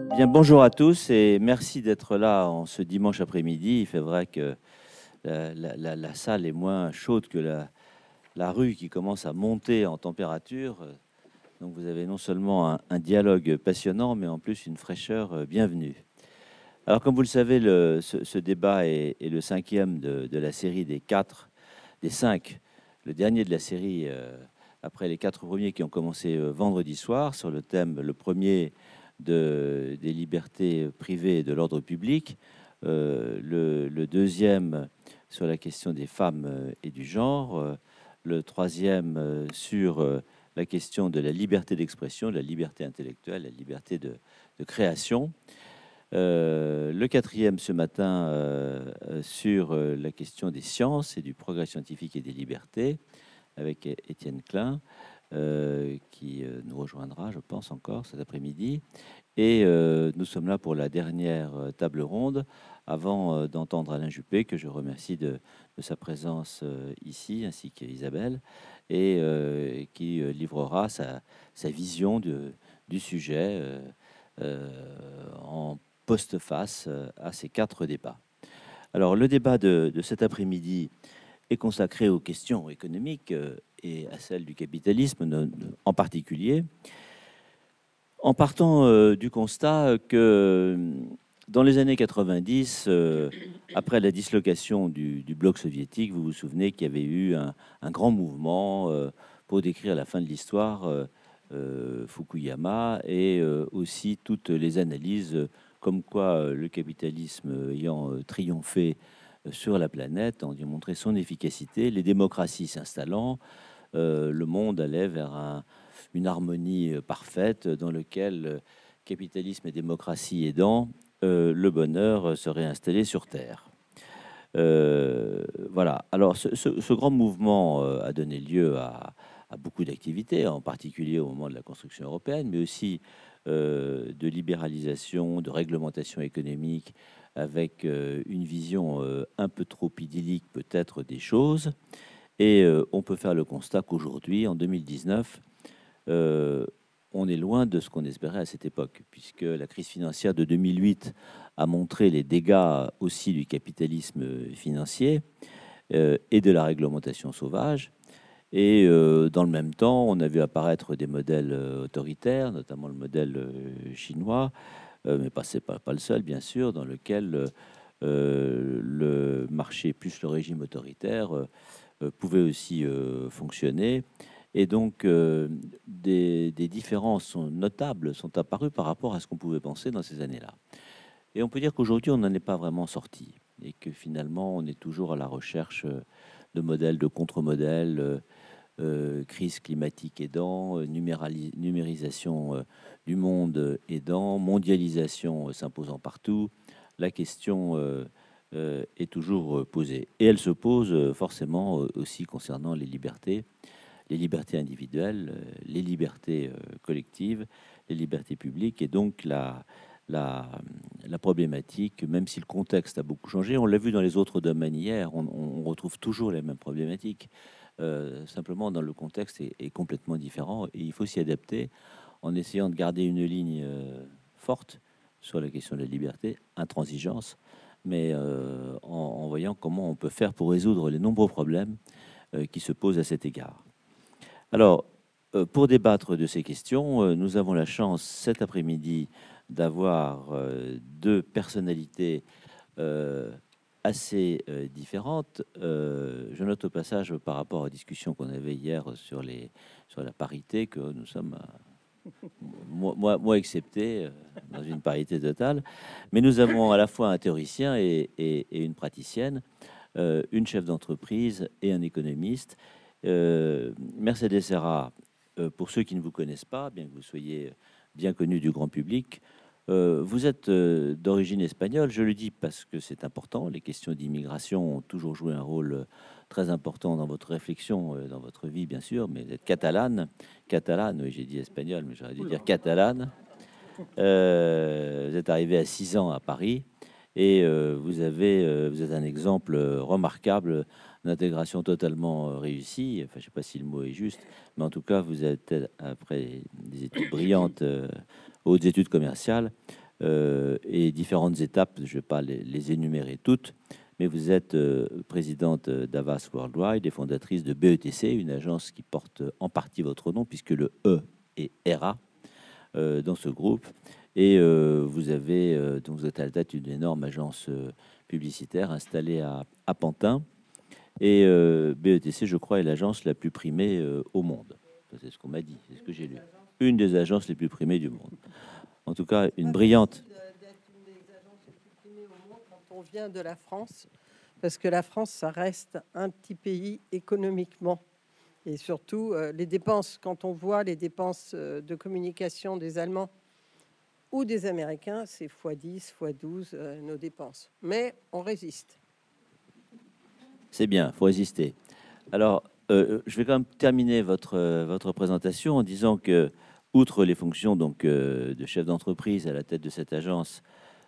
Bien, bonjour à tous et merci d'être là en ce dimanche après-midi. Il fait vrai que la salle est moins chaude que la rue qui commence à monter en température. Donc vous avez non seulement un dialogue passionnant, mais en plus une fraîcheur bienvenue. Alors comme vous le savez, ce débat est le cinquième de la série des cinq, le dernier de la série après les quatre premiers qui ont commencé vendredi soir sur le thème, le premier des libertés privées et de l'ordre public, le deuxième sur la question des femmes et du genre, le troisième sur la question de la liberté d'expression, de la liberté intellectuelle, la liberté de création. Le quatrième ce matin sur la question des sciences et du progrès scientifique et des libertés, avec Étienne Klein, qui nous rejoindra, je pense, encore cet après-midi. Et nous sommes là pour la dernière table ronde, avant d'entendre Alain Juppé, que je remercie de sa présence ici, ainsi qu'Isabelle, et qui livrera sa vision du sujet en postface à ces quatre débats. Alors, le débat de cet après-midi est consacré aux questions économiques et à celles du capitalisme en particulier, en partant du constat que dans les années 90, après la dislocation du bloc soviétique, vous vous souvenez qu'il y avait eu un grand mouvement pour décrire la fin de l'histoire, Fukuyama, et aussi toutes les analyses comme quoi le capitalisme ayant triomphé sur la planète, en démontré son efficacité, les démocraties s'installant, le monde allait vers une harmonie parfaite dans lequel capitalisme et démocratie aidant, le bonheur serait installé sur Terre. Voilà. Alors, ce grand mouvement a donné lieu à beaucoup d'activités, en particulier au moment de la construction européenne, mais aussi de libéralisation, de réglementation économique, avec une vision un peu trop idyllique peut-être des choses. Et on peut faire le constat qu'aujourd'hui, en 2019, on est loin de ce qu'on espérait à cette époque, puisque la crise financière de 2008 a montré les dégâts aussi du capitalisme financier et de la réglementation sauvage. Et dans le même temps, on a vu apparaître des modèles autoritaires, notamment le modèle chinois, mais c'est pas le seul, bien sûr, dans lequel le marché plus le régime autoritaire pouvait aussi fonctionner. Et donc, des différences notables sont apparues par rapport à ce qu'on pouvait penser dans ces années-là. Et on peut dire qu'aujourd'hui, on n'en est pas vraiment sorti. Et que finalement, on est toujours à la recherche de modèles, de contre-modèles, crise climatique aidant, numérisation du monde aidant, mondialisation s'imposant partout. La question est toujours posée. Et elle se pose forcément aussi concernant les libertés individuelles, les libertés collectives, les libertés publiques, et donc la, la problématique, même si le contexte a beaucoup changé, on l'a vu dans les autres domaines hier, on retrouve toujours les mêmes problématiques. Simplement, dans le contexte est complètement différent, et il faut s'y adapter en essayant de garder une ligne forte sur la question de la liberté, intransigeance, mais en voyant comment on peut faire pour résoudre les nombreux problèmes qui se posent à cet égard. Alors, pour débattre de ces questions, nous avons la chance cet après-midi d'avoir deux personnalités assez différentes. Je note au passage, par rapport aux discussions qu'on avait hier sur la parité, que nous sommes, moi excepté, dans une parité totale. Mais nous avons à la fois un théoricien et une praticienne, une chef d'entreprise et un économiste. Mercedes Serra, pour ceux qui ne vous connaissent pas, bien que vous soyez bien connu du grand public, vous êtes d'origine espagnole. Je le dis parce que c'est important. Les questions d'immigration ont toujours joué un rôle très important dans votre réflexion, dans votre vie, bien sûr. Mais vous êtes catalane, oui, j'ai dit espagnol, mais j'aurais dû dire catalane. Vous êtes arrivé à 6 ans à Paris et vous êtes un exemple remarquable d'intégration totalement réussie. Enfin, je ne sais pas si le mot est juste, mais en tout cas, vous êtes, après des études brillantes, hautes études commerciales, et différentes étapes. Je ne vais pas les énumérer toutes, mais vous êtes présidente d'Avas Worldwide et fondatrice de BETC, une agence qui porte en partie votre nom, puisque le E est RA dans ce groupe. Et vous êtes à la tête d'une énorme agence publicitaire installée à Pantin. Et BETC, je crois, est l'agence la plus primée au monde. C'est ce qu'on m'a dit, c'est ce que j'ai lu. Une des agences les plus primées du monde. En tout cas, une brillante. D'être une des agences les plus primées au monde quand on vient de la France, parce que la France, ça reste un petit pays économiquement. Et surtout, les dépenses, quand on voit les dépenses de communication des Allemands ou des Américains, c'est x10, x12 nos dépenses. Mais on résiste. C'est bien, il faut résister. Alors, je vais quand même terminer votre présentation en disant que, outre les fonctions donc, de chef d'entreprise à la tête de cette agence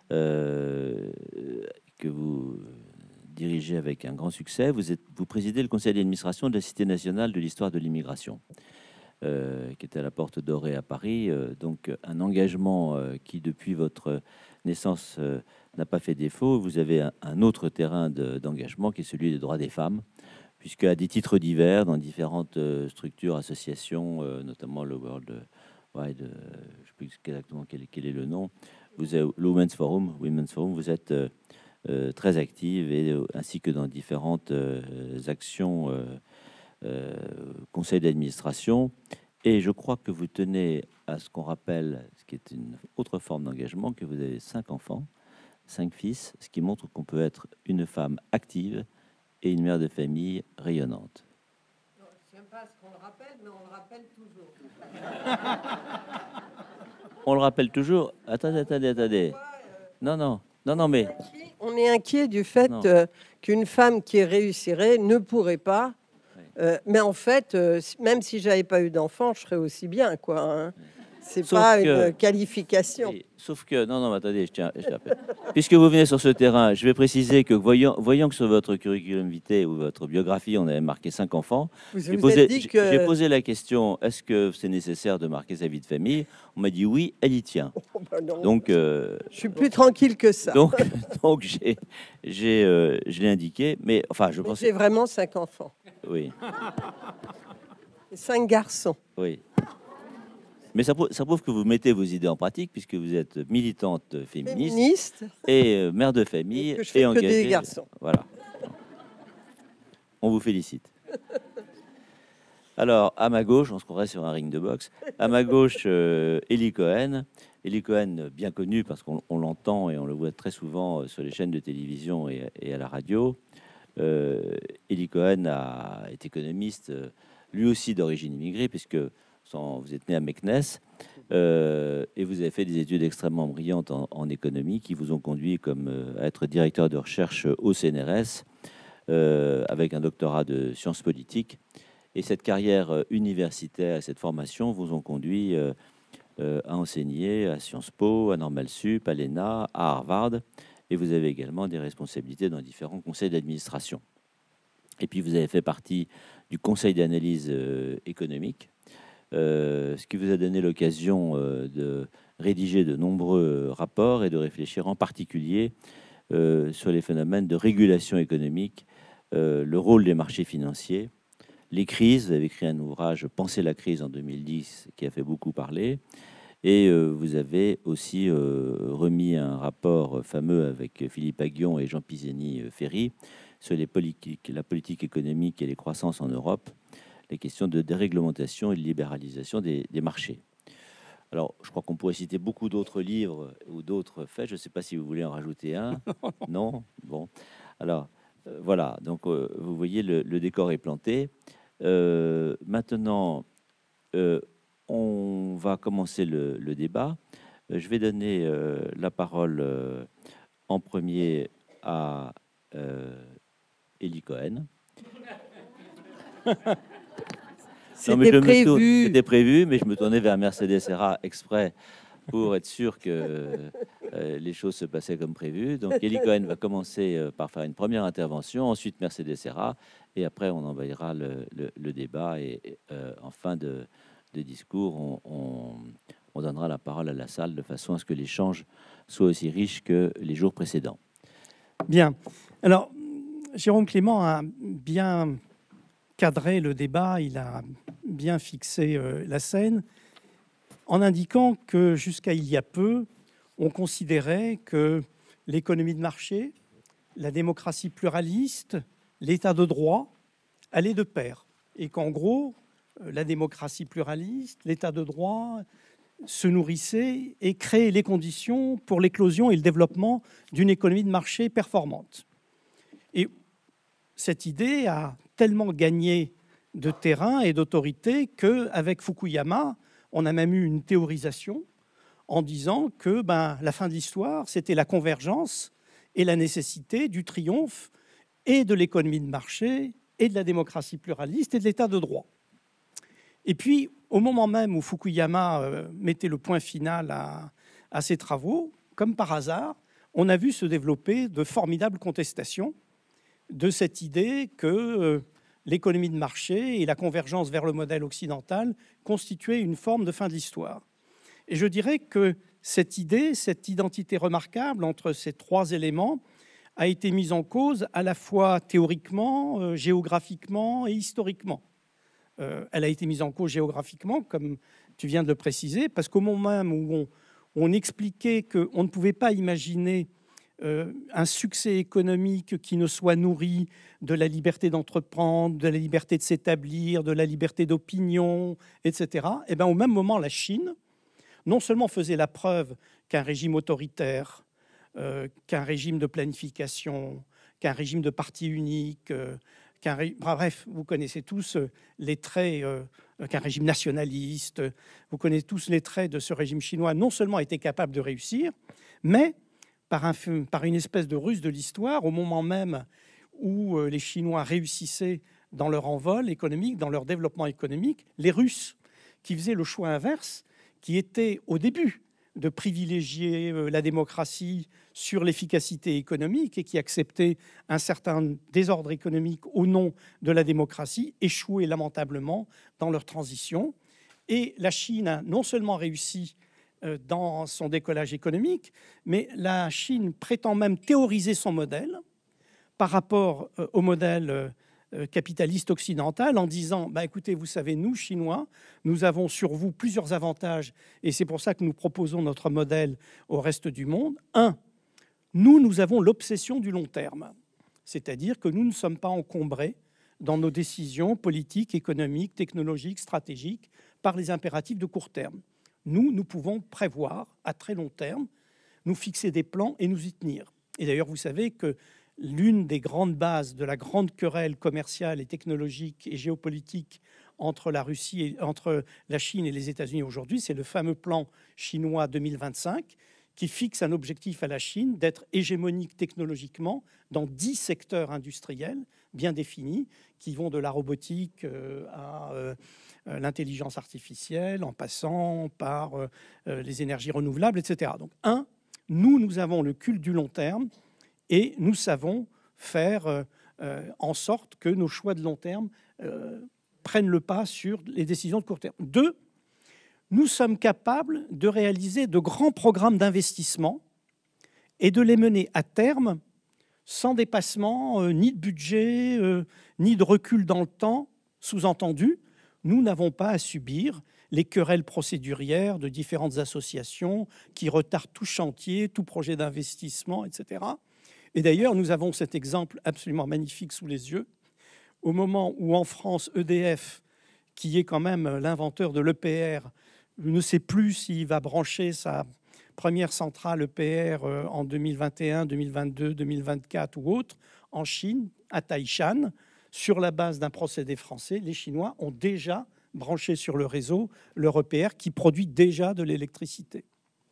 que vous dirigez avec un grand succès, vous présidez le conseil d'administration de la Cité nationale de l'histoire de l'immigration, qui est à la Porte Dorée à Paris. Donc, un engagement qui, depuis votre naissance, n'a pas fait défaut. Vous avez un autre terrain d'engagement qui est celui des droits des femmes, puisque à des titres divers, dans différentes structures, associations, notamment le World Wide, je ne sais plus exactement quel est le nom, vous avez le Women's Forum, vous êtes très active, et ainsi que dans différentes actions, conseil d'administration. Et je crois que vous tenez à ce qu'on rappelle, ce qui est une autre forme d'engagement, que vous avez 5 enfants, 5 fils, ce qui montre qu'on peut être une femme active et une mère de famille rayonnante. Non, je ne sais pas ce qu'on le rappelle, mais on le rappelle toujours. On le rappelle toujours. Attendez. Non, mais... On est inquiet du fait qu'une femme qui réussirait ne pourrait pas. Mais en fait, même si j'avais pas eu d'enfant, je serais aussi bien, quoi. Hein. C'est pas une qualification. Oui, sauf que non, attendez, je tiens. Puisque vous venez sur ce terrain, je vais préciser que voyant que sur votre curriculum vitae ou votre biographie, on avait marqué 5 enfants. J'ai posé la question, est-ce que c'est nécessaire de marquer sa vie de famille? On m'a dit oui, elle y tient. Oh, bah non, donc, je suis plus tranquille que ça. Donc je l'ai indiqué, mais enfin, je pense. J'ai vraiment 5 enfants. Oui. Et 5 garçons. Oui. Mais ça prouve que vous mettez vos idées en pratique, puisque vous êtes militante féministe et mère de famille et, que je fais engagée. Que des garçons. Voilà. On vous félicite. Alors, à ma gauche, on se croirait sur un ring de boxe. À ma gauche, Eli Cohen. Eli Cohen, bien connu parce qu'on l'entend et on le voit très souvent sur les chaînes de télévision et à la radio. Eli Cohen est économiste, lui aussi d'origine immigrée, puisque vous êtes né à Meknès, et vous avez fait des études extrêmement brillantes en économie qui vous ont conduit à être directeur de recherche au CNRS, avec un doctorat de sciences politiques. Et cette carrière universitaire et cette formation vous ont conduit à enseigner à Sciences Po, à Normal Sup, à l'ENA, à Harvard, et vous avez également des responsabilités dans différents conseils d'administration. Et puis vous avez fait partie du conseil d'analyse économique, ce qui vous a donné l'occasion de rédiger de nombreux rapports et de réfléchir en particulier sur les phénomènes de régulation économique, le rôle des marchés financiers, les crises. Vous avez écrit un ouvrage, Penser la crise, en 2010, qui a fait beaucoup parler. Et vous avez aussi remis un rapport fameux avec Philippe Aghion et Jean Pisani-Ferry sur la politique économique et les croissances en Europe, les questions de déréglementation et de libéralisation des marchés. Alors, je crois qu'on pourrait citer beaucoup d'autres livres ou d'autres faits. Je ne sais pas si vous voulez en rajouter un. Non. Bon. Alors, voilà. Donc, vous voyez, le décor est planté. Maintenant, on va commencer le débat. Je vais donner la parole en premier à Eli Cohen. C'était prévu, mais je me tournais vers Mercedes Serra exprès pour être sûr que les choses se passaient comme prévu. Donc, Eli Cohen va commencer par faire une première intervention, ensuite Mercedes Serra, et après on envahira le débat. Et en fin de discours, on donnera la parole à la salle de façon à ce que l'échange soit aussi riche que les jours précédents. Bien. Alors, Jérôme Clément a bien cadré le débat, il a bien fixé la scène, en indiquant que jusqu'à il y a peu, on considérait que l'économie de marché, la démocratie pluraliste, l'état de droit allaient de pair. Et qu'en gros, la démocratie pluraliste, l'état de droit se nourrissaient et créaient les conditions pour l'éclosion et le développement d'une économie de marché performante. Et cette idée a tellement gagné de terrain et d'autorité qu'avec Fukuyama, on a même eu une théorisation en disant que la fin de l'histoire, c'était la convergence et la nécessité du triomphe et de l'économie de marché et de la démocratie pluraliste et de l'état de droit. Et puis, au moment même où Fukuyama mettait le point final à ses travaux, comme par hasard, on a vu se développer de formidables contestations de cette idée que l'économie de marché et la convergence vers le modèle occidental constituaient une forme de fin de l'histoire. Et je dirais que cette idée, cette identité remarquable entre ces trois éléments a été mise en cause à la fois théoriquement, géographiquement et historiquement. Elle a été mise en cause géographiquement, comme tu viens de le préciser, parce qu'au moment même où on expliquait qu'on ne pouvait pas imaginer un succès économique qui ne soit nourri de la liberté d'entreprendre, de la liberté de s'établir, de la liberté d'opinion, etc., et bien, au même moment, la Chine, non seulement faisait la preuve qu'un régime autoritaire, qu'un régime de planification, qu'un régime de parti unique, bref, vous connaissez tous les traits, qu'un régime nationaliste, vous connaissez tous les traits de ce régime chinois, non seulement était capable de réussir, mais par une espèce de ruse de l'histoire, au moment même où les Chinois réussissaient dans leur envol économique, dans leur développement économique, les Russes, qui faisaient le choix inverse, qui était au début de privilégier la démocratie sur l'efficacité économique et qui acceptait un certain désordre économique au nom de la démocratie, échouaient lamentablement dans leur transition. Et la Chine a non seulement réussi dans son décollage économique, mais la Chine prétend même théoriser son modèle par rapport au modèle capitaliste occidental en disant écoutez, vous savez, nous, Chinois, nous avons sur vous plusieurs avantages et c'est pour ça que nous proposons notre modèle au reste du monde. Un, nous avons l'obsession du long terme, c'est-à-dire que nous ne sommes pas encombrés dans nos décisions politiques, économiques, technologiques, stratégiques par les impératifs de court terme. Nous pouvons prévoir à très long terme, nous fixer des plans et nous y tenir. Et d'ailleurs, vous savez que l'une des grandes bases de la grande querelle commerciale et technologique et géopolitique entre la Russie, entre la Chine et les États-Unis aujourd'hui, c'est le fameux plan chinois 2025 qui fixe un objectif à la Chine d'être hégémonique technologiquement dans 10 secteurs industriels bien définis qui vont de la robotique à l'intelligence artificielle, en passant par les énergies renouvelables, etc. Donc, nous avons le culte du long terme et nous savons faire en sorte que nos choix de long terme prennent le pas sur les décisions de court terme. 2, nous sommes capables de réaliser de grands programmes d'investissement et de les mener à terme sans dépassement ni de budget, ni de recul dans le temps. Sous-entendu, nous n'avons pas à subir les querelles procédurières de différentes associations qui retardent tout chantier, tout projet d'investissement, etc. Et d'ailleurs, nous avons cet exemple absolument magnifique sous les yeux, au moment où en France, EDF, qui est quand même l'inventeur de l'EPR, ne sait plus s'il va brancher sa première centrale EPR en 2021, 2022, 2024 ou autre, en Chine, à Taishan, sur la base d'un procédé français, les Chinois ont déjà branché sur le réseau leur EPR qui produit déjà de l'électricité.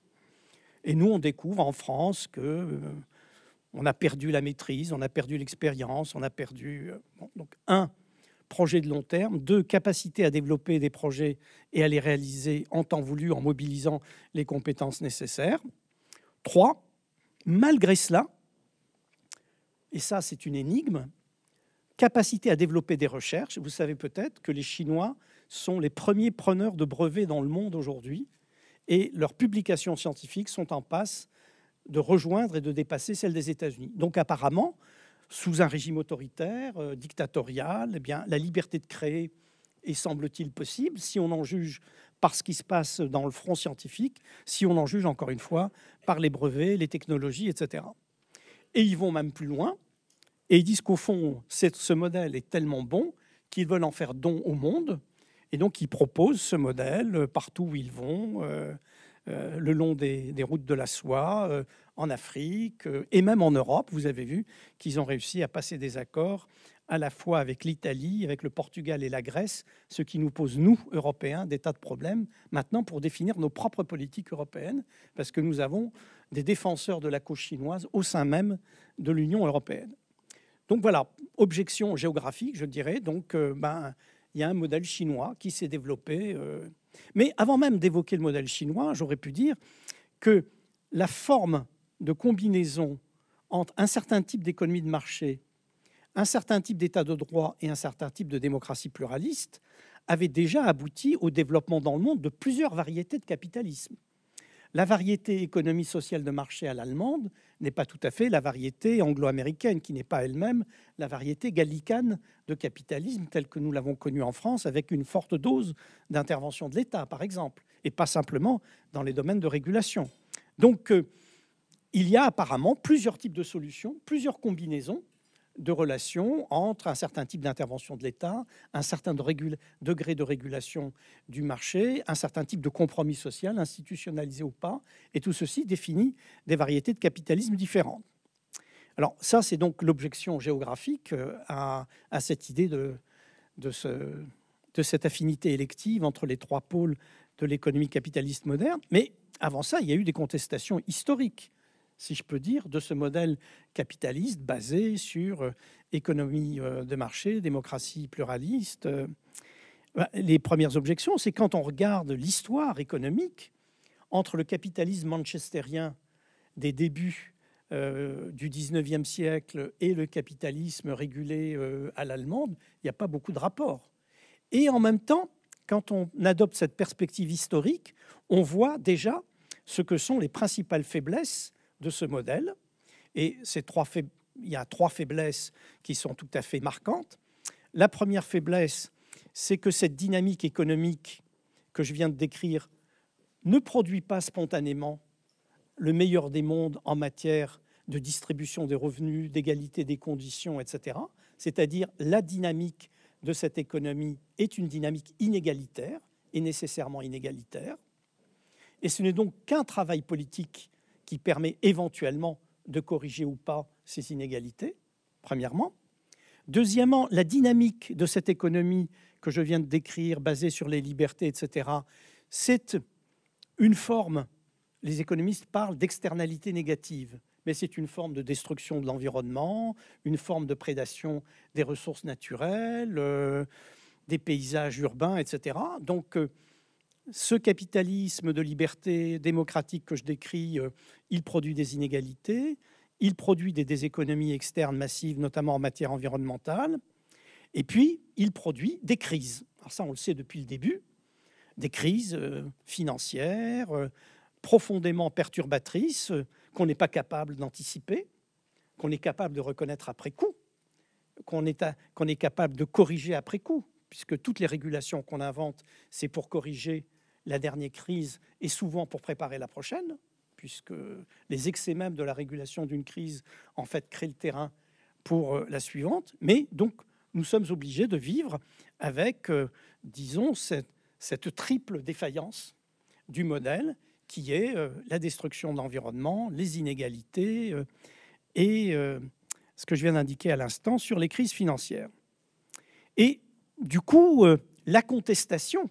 Et nous, on découvre en France que on a perdu la maîtrise, on a perdu l'expérience, on a perdu... Donc, 1, projet de long terme. 2, capacité à développer des projets et à les réaliser en temps voulu en mobilisant les compétences nécessaires. 3, malgré cela, et ça c'est une énigme, capacité à développer des recherches. Vous savez peut-être que les Chinois sont les premiers preneurs de brevets dans le monde aujourd'hui et leurs publications scientifiques sont en passe de rejoindre et de dépasser celles des États-Unis. Donc apparemment, sous un régime autoritaire, dictatorial, eh bien, la liberté de créer est, semble-t-il, possible, si on en juge par ce qui se passe dans le front scientifique, si on en juge, encore une fois, par les brevets, les technologies, etc. Et ils vont même plus loin, et ils disent qu'au fond, ce modèle est tellement bon qu'ils veulent en faire don au monde, et donc ils proposent ce modèle partout où ils vont, le long des routes de la soie, en Afrique, et même en Europe. Vous avez vu qu'ils ont réussi à passer des accords à la fois avec l'Italie, avec le Portugal et la Grèce, ce qui nous pose, nous, Européens, des tas de problèmes maintenant pour définir nos propres politiques européennes, parce que nous avons des défenseurs de la cause chinoise au sein même de l'Union européenne. Donc voilà, objection géographique, je dirais. Donc, il y a un modèle chinois qui s'est développé. Mais avant même d'évoquer le modèle chinois, j'aurais pu dire que la forme de combinaison entre un certain type d'économie de marché, un certain type d'état de droit et un certain type de démocratie pluraliste avait déjà abouti au développement dans le monde de plusieurs variétés de capitalisme. La variété économie sociale de marché à l'allemande n'est pas tout à fait la variété anglo-américaine, qui n'est pas elle-même la variété gallicane de capitalisme telle que nous l'avons connue en France, avec une forte dose d'intervention de l'État, par exemple, et pas simplement dans les domaines de régulation. Donc, il y a apparemment plusieurs types de solutions, plusieurs combinaisons de relations entre un certain type d'intervention de l'État, un certain degré de régulation du marché, un certain type de compromis social, institutionnalisé ou pas, et tout ceci définit des variétés de capitalisme différentes. Alors ça, c'est donc l'objection géographique à cette idée de cette affinité élective entre les trois pôles de l'économie capitaliste moderne. Mais avant ça, il y a eu des contestations historiques, si je peux dire, de ce modèle capitaliste basé sur économie de marché, démocratie pluraliste. Les premières objections, c'est quand on regarde l'histoire économique entre le capitalisme manchestérien des débuts du 19e siècle et le capitalisme régulé à l'allemande, il n'y a pas beaucoup de rapports. Et en même temps, quand on adopte cette perspective historique, on voit déjà ce que sont les principales faiblesses de ce modèle. Et il y a trois faiblesses qui sont tout à fait marquantes. La première faiblesse, c'est que cette dynamique économique que je viens de décrire ne produit pas spontanément le meilleur des mondes en matière de distribution des revenus, d'égalité des conditions, etc. C'est-à-dire la dynamique de cette économie est une dynamique inégalitaire et nécessairement inégalitaire. Et ce n'est donc qu'un travail politique qui permet éventuellement de corriger ou pas ces inégalités, premièrement. Deuxièmement, la dynamique de cette économie que je viens de décrire, basée sur les libertés, etc., c'est une forme, les économistes parlent d'externalité négative, mais c'est une forme de destruction de l'environnement, une forme de prédation des ressources naturelles, des paysages urbains, etc. Donc, ce capitalisme de liberté démocratique que je décris, il produit des inégalités, il produit des déséconomies externes massives, notamment en matière environnementale, et puis il produit des crises. Alors ça, on le sait depuis le début, des crises financières profondément perturbatrices qu'on n'est pas capable d'anticiper, qu'on est capable de reconnaître après coup, qu'on est capable de corriger après coup, puisque toutes les régulations qu'on invente, c'est pour corriger la dernière crise et souvent pour préparer la prochaine, puisque les excès même de la régulation d'une crise, en fait, créent le terrain pour la suivante. Mais donc, nous sommes obligés de vivre avec, disons, cette triple défaillance du modèle qui est la destruction de l'environnement, les inégalités et ce que je viens d'indiquer à l'instant sur les crises financières. Et du coup, la contestation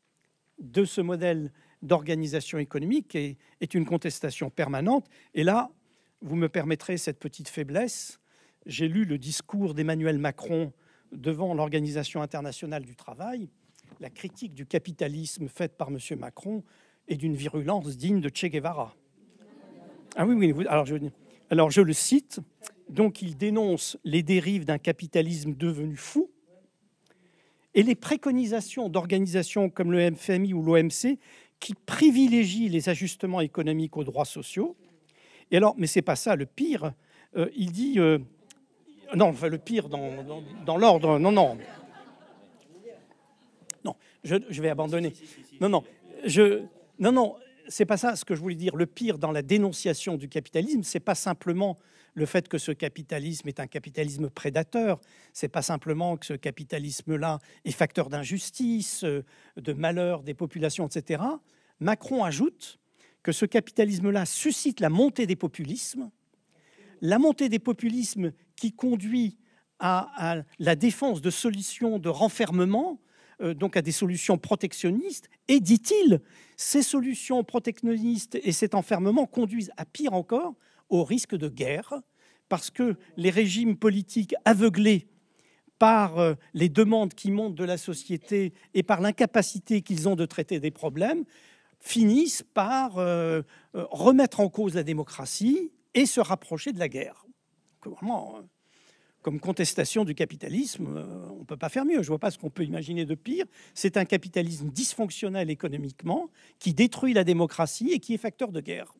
de ce modèle d'organisation économique est une contestation permanente. Et là, vous me permettrez cette petite faiblesse. J'ai lu le discours d'Emmanuel Macron devant l'Organisation internationale du travail. La critique du capitalisme faite par M. Macron est d'une virulence digne de Che Guevara. Ah oui, alors je le cite. Donc, il dénonce les dérives d'un capitalisme devenu fou et les préconisations d'organisations comme le FMI ou l'OMC qui privilégie les ajustements économiques aux droits sociaux. Et alors, mais c'est pas ça le pire. Il dit non, enfin le pire dans l'ordre. Non, non, non. Je vais abandonner. Non, non. Non, c'est pas ça ce que je voulais dire. Le pire dans la dénonciation du capitalisme, c'est pas simplement le fait que ce capitalisme est un capitalisme prédateur. C'est pas simplement que ce capitalisme-là est facteur d'injustice, de malheur des populations, etc. Macron ajoute que ce capitalisme-là suscite la montée des populismes qui conduit à la défense de solutions de renfermement, donc à des solutions protectionnistes. Et, dit-il, ces solutions protectionnistes et cet enfermement conduisent à pire encore, au risque de guerre, parce que les régimes politiques aveuglés par les demandes qui montent de la société et par l'incapacité qu'ils ont de traiter des problèmes, finissent par remettre en cause la démocratie et se rapprocher de la guerre. Vraiment, comme contestation du capitalisme, on ne peut pas faire mieux. Je ne vois pas ce qu'on peut imaginer de pire. C'est un capitalisme dysfonctionnel économiquement qui détruit la démocratie et qui est facteur de guerre.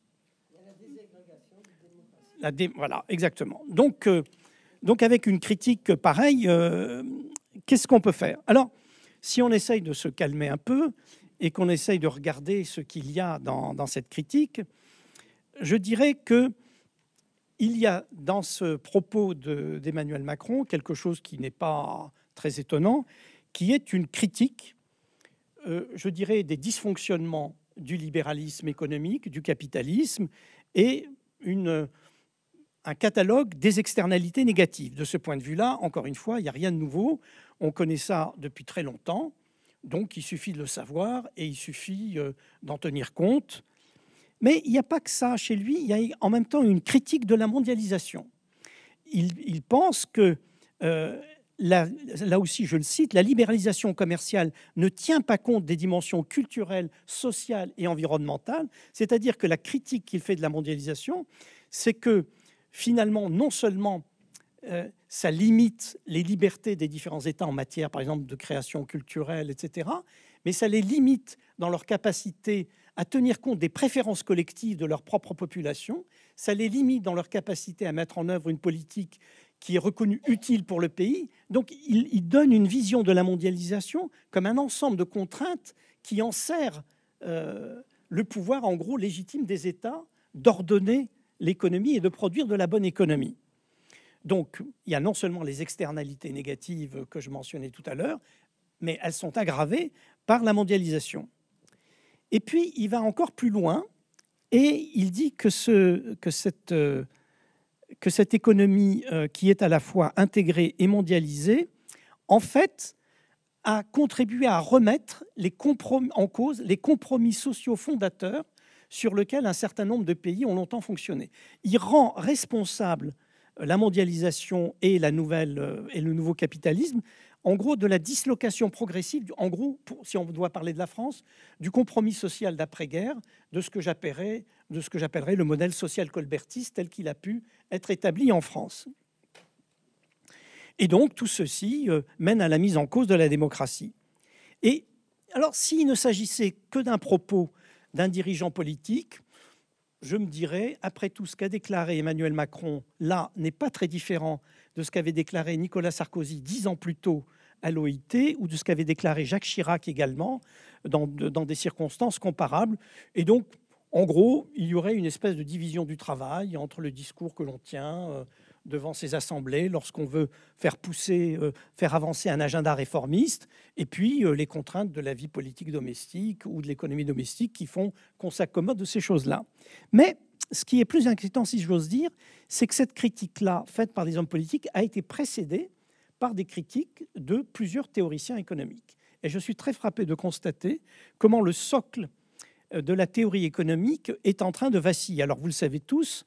Voilà, exactement. Donc, avec une critique pareille, qu'est-ce qu'on peut faire? Alors, si on essaye de se calmer un peu et qu'on essaye de regarder ce qu'il y a dans cette critique, je dirais qu'il y a dans ce propos d'Emmanuel Macron quelque chose qui n'est pas très étonnant, qui est une critique, je dirais, des dysfonctionnements du libéralisme économique, du capitalisme, et un catalogue des externalités négatives. De ce point de vue-là, encore une fois, il n'y a rien de nouveau. On connaît ça depuis très longtemps, donc il suffit de le savoir et il suffit d'en tenir compte. Mais il n'y a pas que ça chez lui, il y a en même temps une critique de la mondialisation. Il pense que, là aussi je le cite, la libéralisation commerciale ne tient pas compte des dimensions culturelles, sociales et environnementales, c'est-à-dire que la critique qu'il fait de la mondialisation, c'est que finalement, non seulement ça limite les libertés des différents États en matière, par exemple, de création culturelle, etc., mais ça les limite dans leur capacité à tenir compte des préférences collectives de leur propre population, ça les limite dans leur capacité à mettre en œuvre une politique qui est reconnue utile pour le pays. Donc, il donne une vision de la mondialisation comme un ensemble de contraintes qui enserrent le pouvoir, en gros, légitime des États d'ordonner l'économie et de produire de la bonne économie. Donc, il y a non seulement les externalités négatives que je mentionnais tout à l'heure, mais elles sont aggravées par la mondialisation. Et puis, il va encore plus loin et il dit que cette économie qui est à la fois intégrée et mondialisée, en fait, a contribué à remettre en cause les compromis sociaux fondateurs sur lesquels un certain nombre de pays ont longtemps fonctionné. Il rend responsable la mondialisation et le nouveau capitalisme, en gros, de la dislocation progressive, en gros, si on doit parler de la France, du compromis social d'après-guerre, de ce que j'appellerais le modèle social colbertiste tel qu'il a pu être établi en France. Et donc, tout ceci mène à la mise en cause de la démocratie. Et alors, s'il ne s'agissait que d'un propos d'un dirigeant politique, je me dirais, après tout ce qu'a déclaré Emmanuel Macron, là, n'est pas très différent de ce qu'avait déclaré Nicolas Sarkozy 10 ans plus tôt à l'OIT ou de ce qu'avait déclaré Jacques Chirac également dans des circonstances comparables. Et donc, en gros, il y aurait une espèce de division du travail entre le discours que l'on tient devant ces assemblées lorsqu'on veut faire avancer un agenda réformiste, et puis les contraintes de la vie politique domestique ou de l'économie domestique qui font qu'on s'accommode de ces choses-là. Mais ce qui est plus inquiétant, si j'ose dire, c'est que cette critique-là, faite par des hommes politiques, a été précédée par des critiques de plusieurs théoriciens économiques. Et je suis très frappé de constater comment le socle de la théorie économique est en train de vaciller. Alors, vous le savez tous,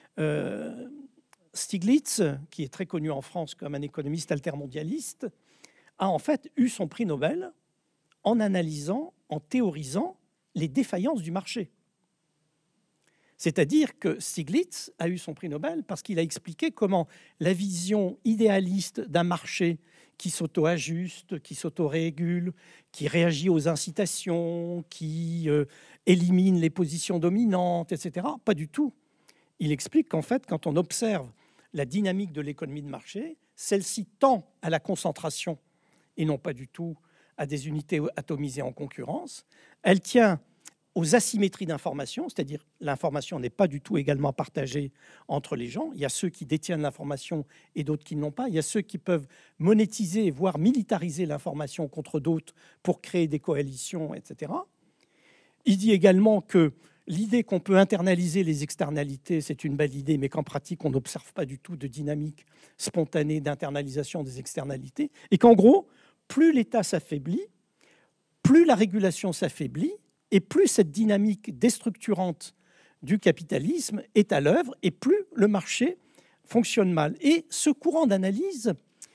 Stiglitz, qui est très connu en France comme un économiste altermondialiste, a en fait eu son prix Nobel en analysant, en théorisant les défaillances du marché. C'est-à-dire que Stiglitz a eu son prix Nobel parce qu'il a expliqué comment la vision idéaliste d'un marché qui s'auto-ajuste, qui s'auto-régule, qui réagit aux incitations, qui élimine les positions dominantes, etc. Pas du tout. Il explique qu'en fait, quand on observe la dynamique de l'économie de marché, celle-ci tend à la concentration et non pas du tout à des unités atomisées en concurrence. Elle tient aux asymétries d'information, c'est-à-dire l'information n'est pas du tout également partagée entre les gens. Il y a ceux qui détiennent l'information et d'autres qui ne l'ont pas. Il y a ceux qui peuvent monétiser, voire militariser l'information contre d'autres pour créer des coalitions, etc. Il dit également que l'idée qu'on peut internaliser les externalités, c'est une belle idée, mais qu'en pratique, on n'observe pas du tout de dynamique spontanée d'internalisation des externalités, et qu'en gros, plus l'État s'affaiblit, plus la régulation s'affaiblit, et plus cette dynamique déstructurante du capitalisme est à l'œuvre, et plus le marché fonctionne mal. Et ce courant d'analyse,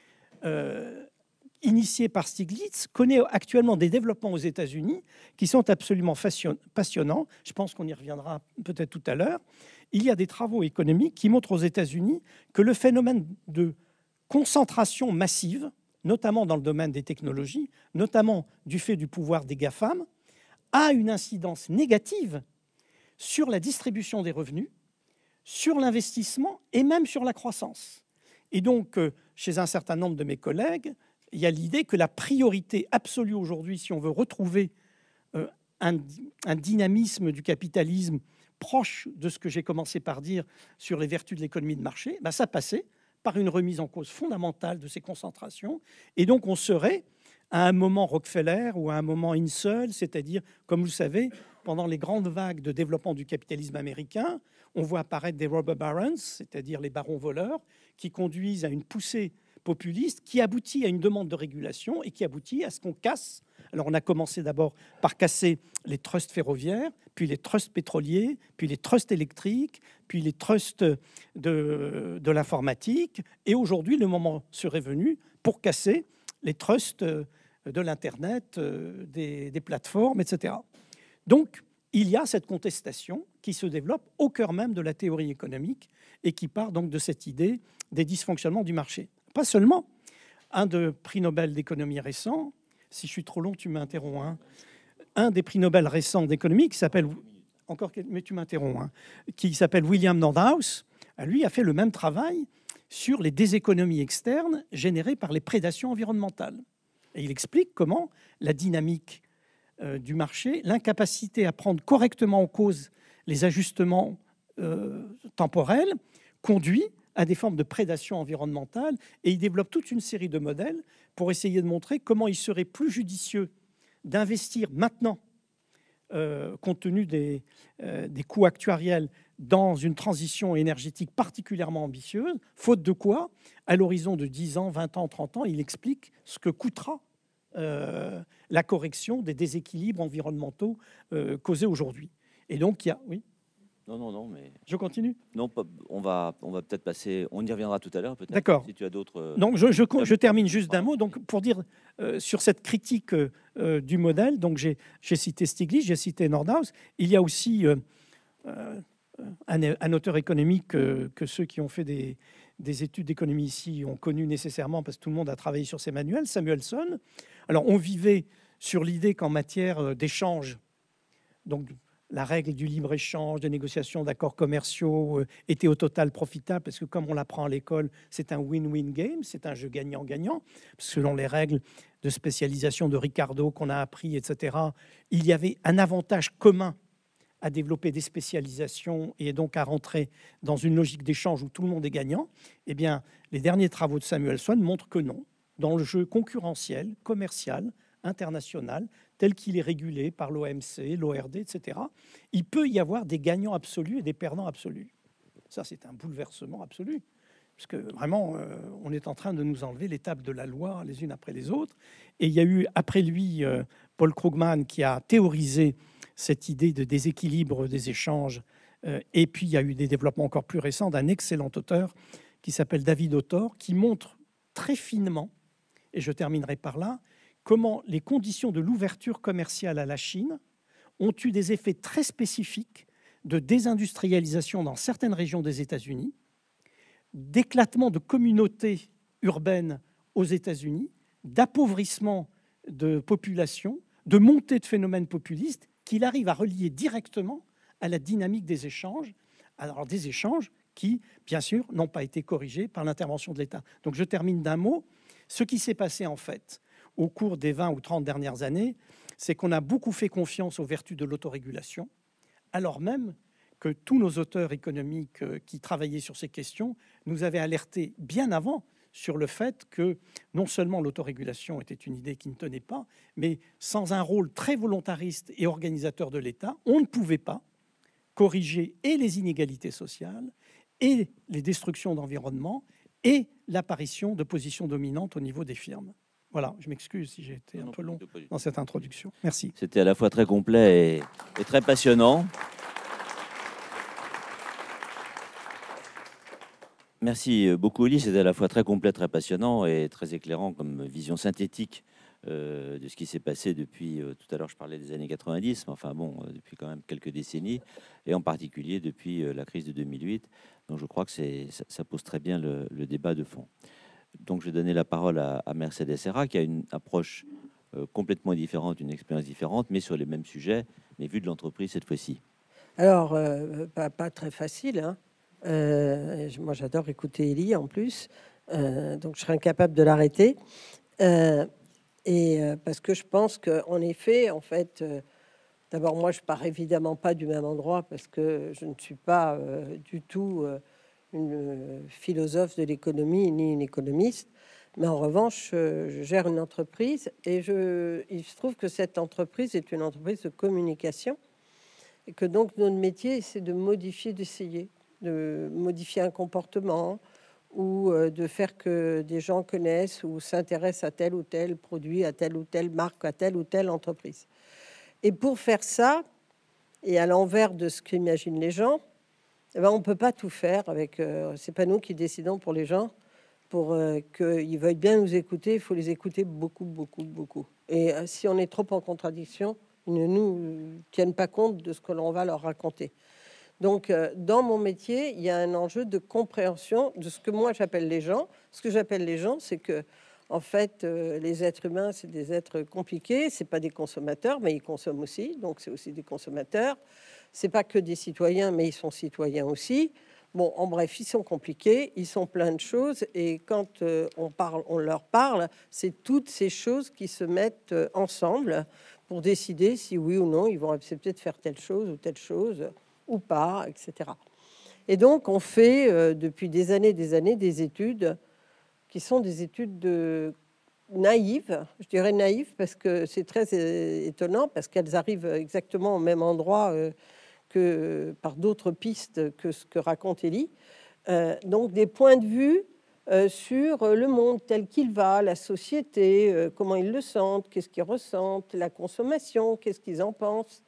initié par Stiglitz, connaît actuellement des développements aux États-Unis qui sont absolument passionnants. Je pense qu'on y reviendra peut-être tout à l'heure. Il y a des travaux économiques qui montrent aux États-Unis que le phénomène de concentration massive, notamment dans le domaine des technologies, notamment du fait du pouvoir des GAFAM, a une incidence négative sur la distribution des revenus, sur l'investissement et même sur la croissance. Et donc, chez un certain nombre de mes collègues, il y a l'idée que la priorité absolue aujourd'hui, si on veut retrouver un dynamisme du capitalisme proche de ce que j'ai commencé par dire sur les vertus de l'économie de marché, ça passait par une remise en cause fondamentale de ces concentrations. Et donc, on serait à un moment Rockefeller ou à un moment Insull, c'est-à-dire, comme vous le savez, pendant les grandes vagues de développement du capitalisme américain, on voit apparaître des robber barons, c'est-à-dire les barons voleurs, qui conduisent à une poussée populiste qui aboutit à une demande de régulation et qui aboutit à ce qu'on casse. Alors, on a commencé d'abord par casser les trusts ferroviaires, puis les trusts pétroliers, puis les trusts électriques, puis les trusts de l'informatique. Et aujourd'hui, le moment serait venu pour casser les trusts de l'Internet, des plateformes, etc. Donc, il y a cette contestation qui se développe au cœur même de la théorie économique et qui part donc de cette idée des dysfonctionnements du marché. Pas seulement. Un des prix Nobel d'économie récents, si je suis trop long, tu m'interromps. Un des prix Nobel récents d'économie qui s'appelle, mais tu m'interromps, qui s'appelle William Nordhaus, lui a fait le même travail sur les déséconomies externes générées par les prédations environnementales. Et il explique comment la dynamique du marché, l'incapacité à prendre correctement en cause les ajustements temporels, conduit à des formes de prédation environnementale. Et il développe toute une série de modèles pour essayer de montrer comment il serait plus judicieux d'investir maintenant, compte tenu des coûts actuariels, dans une transition énergétique particulièrement ambitieuse, faute de quoi, à l'horizon de 10 ans, 20 ans, 30 ans, il explique ce que coûtera la correction des déséquilibres environnementaux causés aujourd'hui. Et donc, il y a... Oui. Non, mais... Je continue ? Non, on va peut-être passer... On y reviendra tout à l'heure, peut-être. D'accord. Si tu as d'autres... Donc, je termine juste d'un mot. Donc, pour dire, sur cette critique du modèle, donc j'ai cité Stiglitz, j'ai cité Nordhaus. Il y a aussi un auteur économique que ceux qui ont fait des études d'économie ici ont connu nécessairement, parce que tout le monde a travaillé sur ces manuels, Samuelson. Alors, on vivait sur l'idée qu'en matière d'échange, donc la règle du libre-échange, des négociations d'accords commerciaux était au total profitable, parce que comme on l'apprend à l'école, c'est un win-win game, c'est un jeu gagnant-gagnant. Selon les règles de spécialisation de Ricardo qu'on a appris, etc., il y avait un avantage commun à développer des spécialisations et donc à rentrer dans une logique d'échange où tout le monde est gagnant. Eh bien, les derniers travaux de Samuelson montrent que non. Dans le jeu concurrentiel, commercial, international, tel qu'il est régulé par l'OMC, l'ORD, etc., il peut y avoir des gagnants absolus et des perdants absolus. Ça, c'est un bouleversement absolu, parce que vraiment, on est en train de nous enlever les tables de la loi les unes après les autres. Et il y a eu, après lui, Paul Krugman, qui a théorisé cette idée de déséquilibre des échanges. Et puis, il y a eu des développements encore plus récents d'un excellent auteur qui s'appelle David Autor, qui montre très finement, et je terminerai par là, comment les conditions de l'ouverture commerciale à la Chine ont eu des effets très spécifiques de désindustrialisation dans certaines régions des États-Unis, d'éclatement de communautés urbaines aux États-Unis d'appauvrissement de population, de montée de phénomènes populistes qu'il arrive à relier directement à la dynamique des échanges, alors des échanges qui, bien sûr, n'ont pas été corrigés par l'intervention de l'État. Donc je termine d'un mot. Ce qui s'est passé en fait au cours des 20 ou 30 dernières années, c'est qu'on a beaucoup fait confiance aux vertus de l'autorégulation, alors même que tous nos auteurs économiques qui travaillaient sur ces questions nous avaient alertés bien avant sur le fait que non seulement l'autorégulation était une idée qui ne tenait pas, mais sans un rôle très volontariste et organisateur de l'État, on ne pouvait pas corriger et les inégalités sociales et les destructions d'environnement et l'apparition de positions dominantes au niveau des firmes. Voilà, je m'excuse si j'ai été un peu long dans cette introduction. Merci. C'était à la fois très complet et très passionnant. Merci beaucoup, Oli. C'était à la fois très complet, très passionnant et très éclairant comme vision synthétique de ce qui s'est passé depuis, tout à l'heure je parlais des années 90, mais enfin bon, depuis quand même quelques décennies, et en particulier depuis la crise de 2008. Donc je crois que ça pose très bien le débat de fond. Donc je vais donner la parole à Mercedes Serra, qui a une approche complètement différente, une expérience différente, mais sur les mêmes sujets, mais vue de l'entreprise cette fois-ci. Alors, pas très facile, hein. Moi, j'adore écouter Élie en plus, donc je serais incapable de l'arrêter. Parce que je pense qu'en effet, en fait, d'abord, moi, je pars évidemment pas du même endroit parce que je ne suis pas du tout une philosophe de l'économie ni une économiste. Mais en revanche, je gère une entreprise et il se trouve que cette entreprise est une entreprise de communication et que donc notre métier, c'est de modifier, d'essayer de modifier un comportement ou de faire que des gens connaissent ou s'intéressent à tel ou tel produit, à telle ou telle marque, à telle ou telle entreprise. Et pour faire ça, et à l'envers de ce qu'imaginent les gens, eh ben, on ne peut pas tout faire avec... c'est pas nous qui décidons pour les gens. Pour qu'ils veuillent bien nous écouter, il faut les écouter beaucoup, beaucoup, beaucoup. Et si on est trop en contradiction, ils ne nous tiennent pas compte de ce que l'on va leur raconter. Donc, dans mon métier, il y a un enjeu de compréhension de ce que moi j'appelle les gens. Ce que j'appelle les gens, c'est que, en fait, les êtres humains, c'est des êtres compliqués. C'est pas des consommateurs, mais ils consomment aussi. Donc, c'est aussi des consommateurs. C'est pas que des citoyens, mais ils sont citoyens aussi. Bon, en bref, ils sont compliqués, ils sont plein de choses. Et quand on leur parle, c'est toutes ces choses qui se mettent ensemble pour décider si oui ou non ils vont accepter de faire telle chose ou pas, etc. Et donc, on fait depuis des années des études qui sont des études naïves, je dirais naïves, parce que c'est très étonnant, parce qu'elles arrivent exactement au même endroit que par d'autres pistes que ce que raconte Élie. Donc, des points de vue sur le monde tel qu'il va, la société, comment ils le sentent, qu'est-ce qu'ils ressentent, la consommation, qu'est-ce qu'ils en pensent.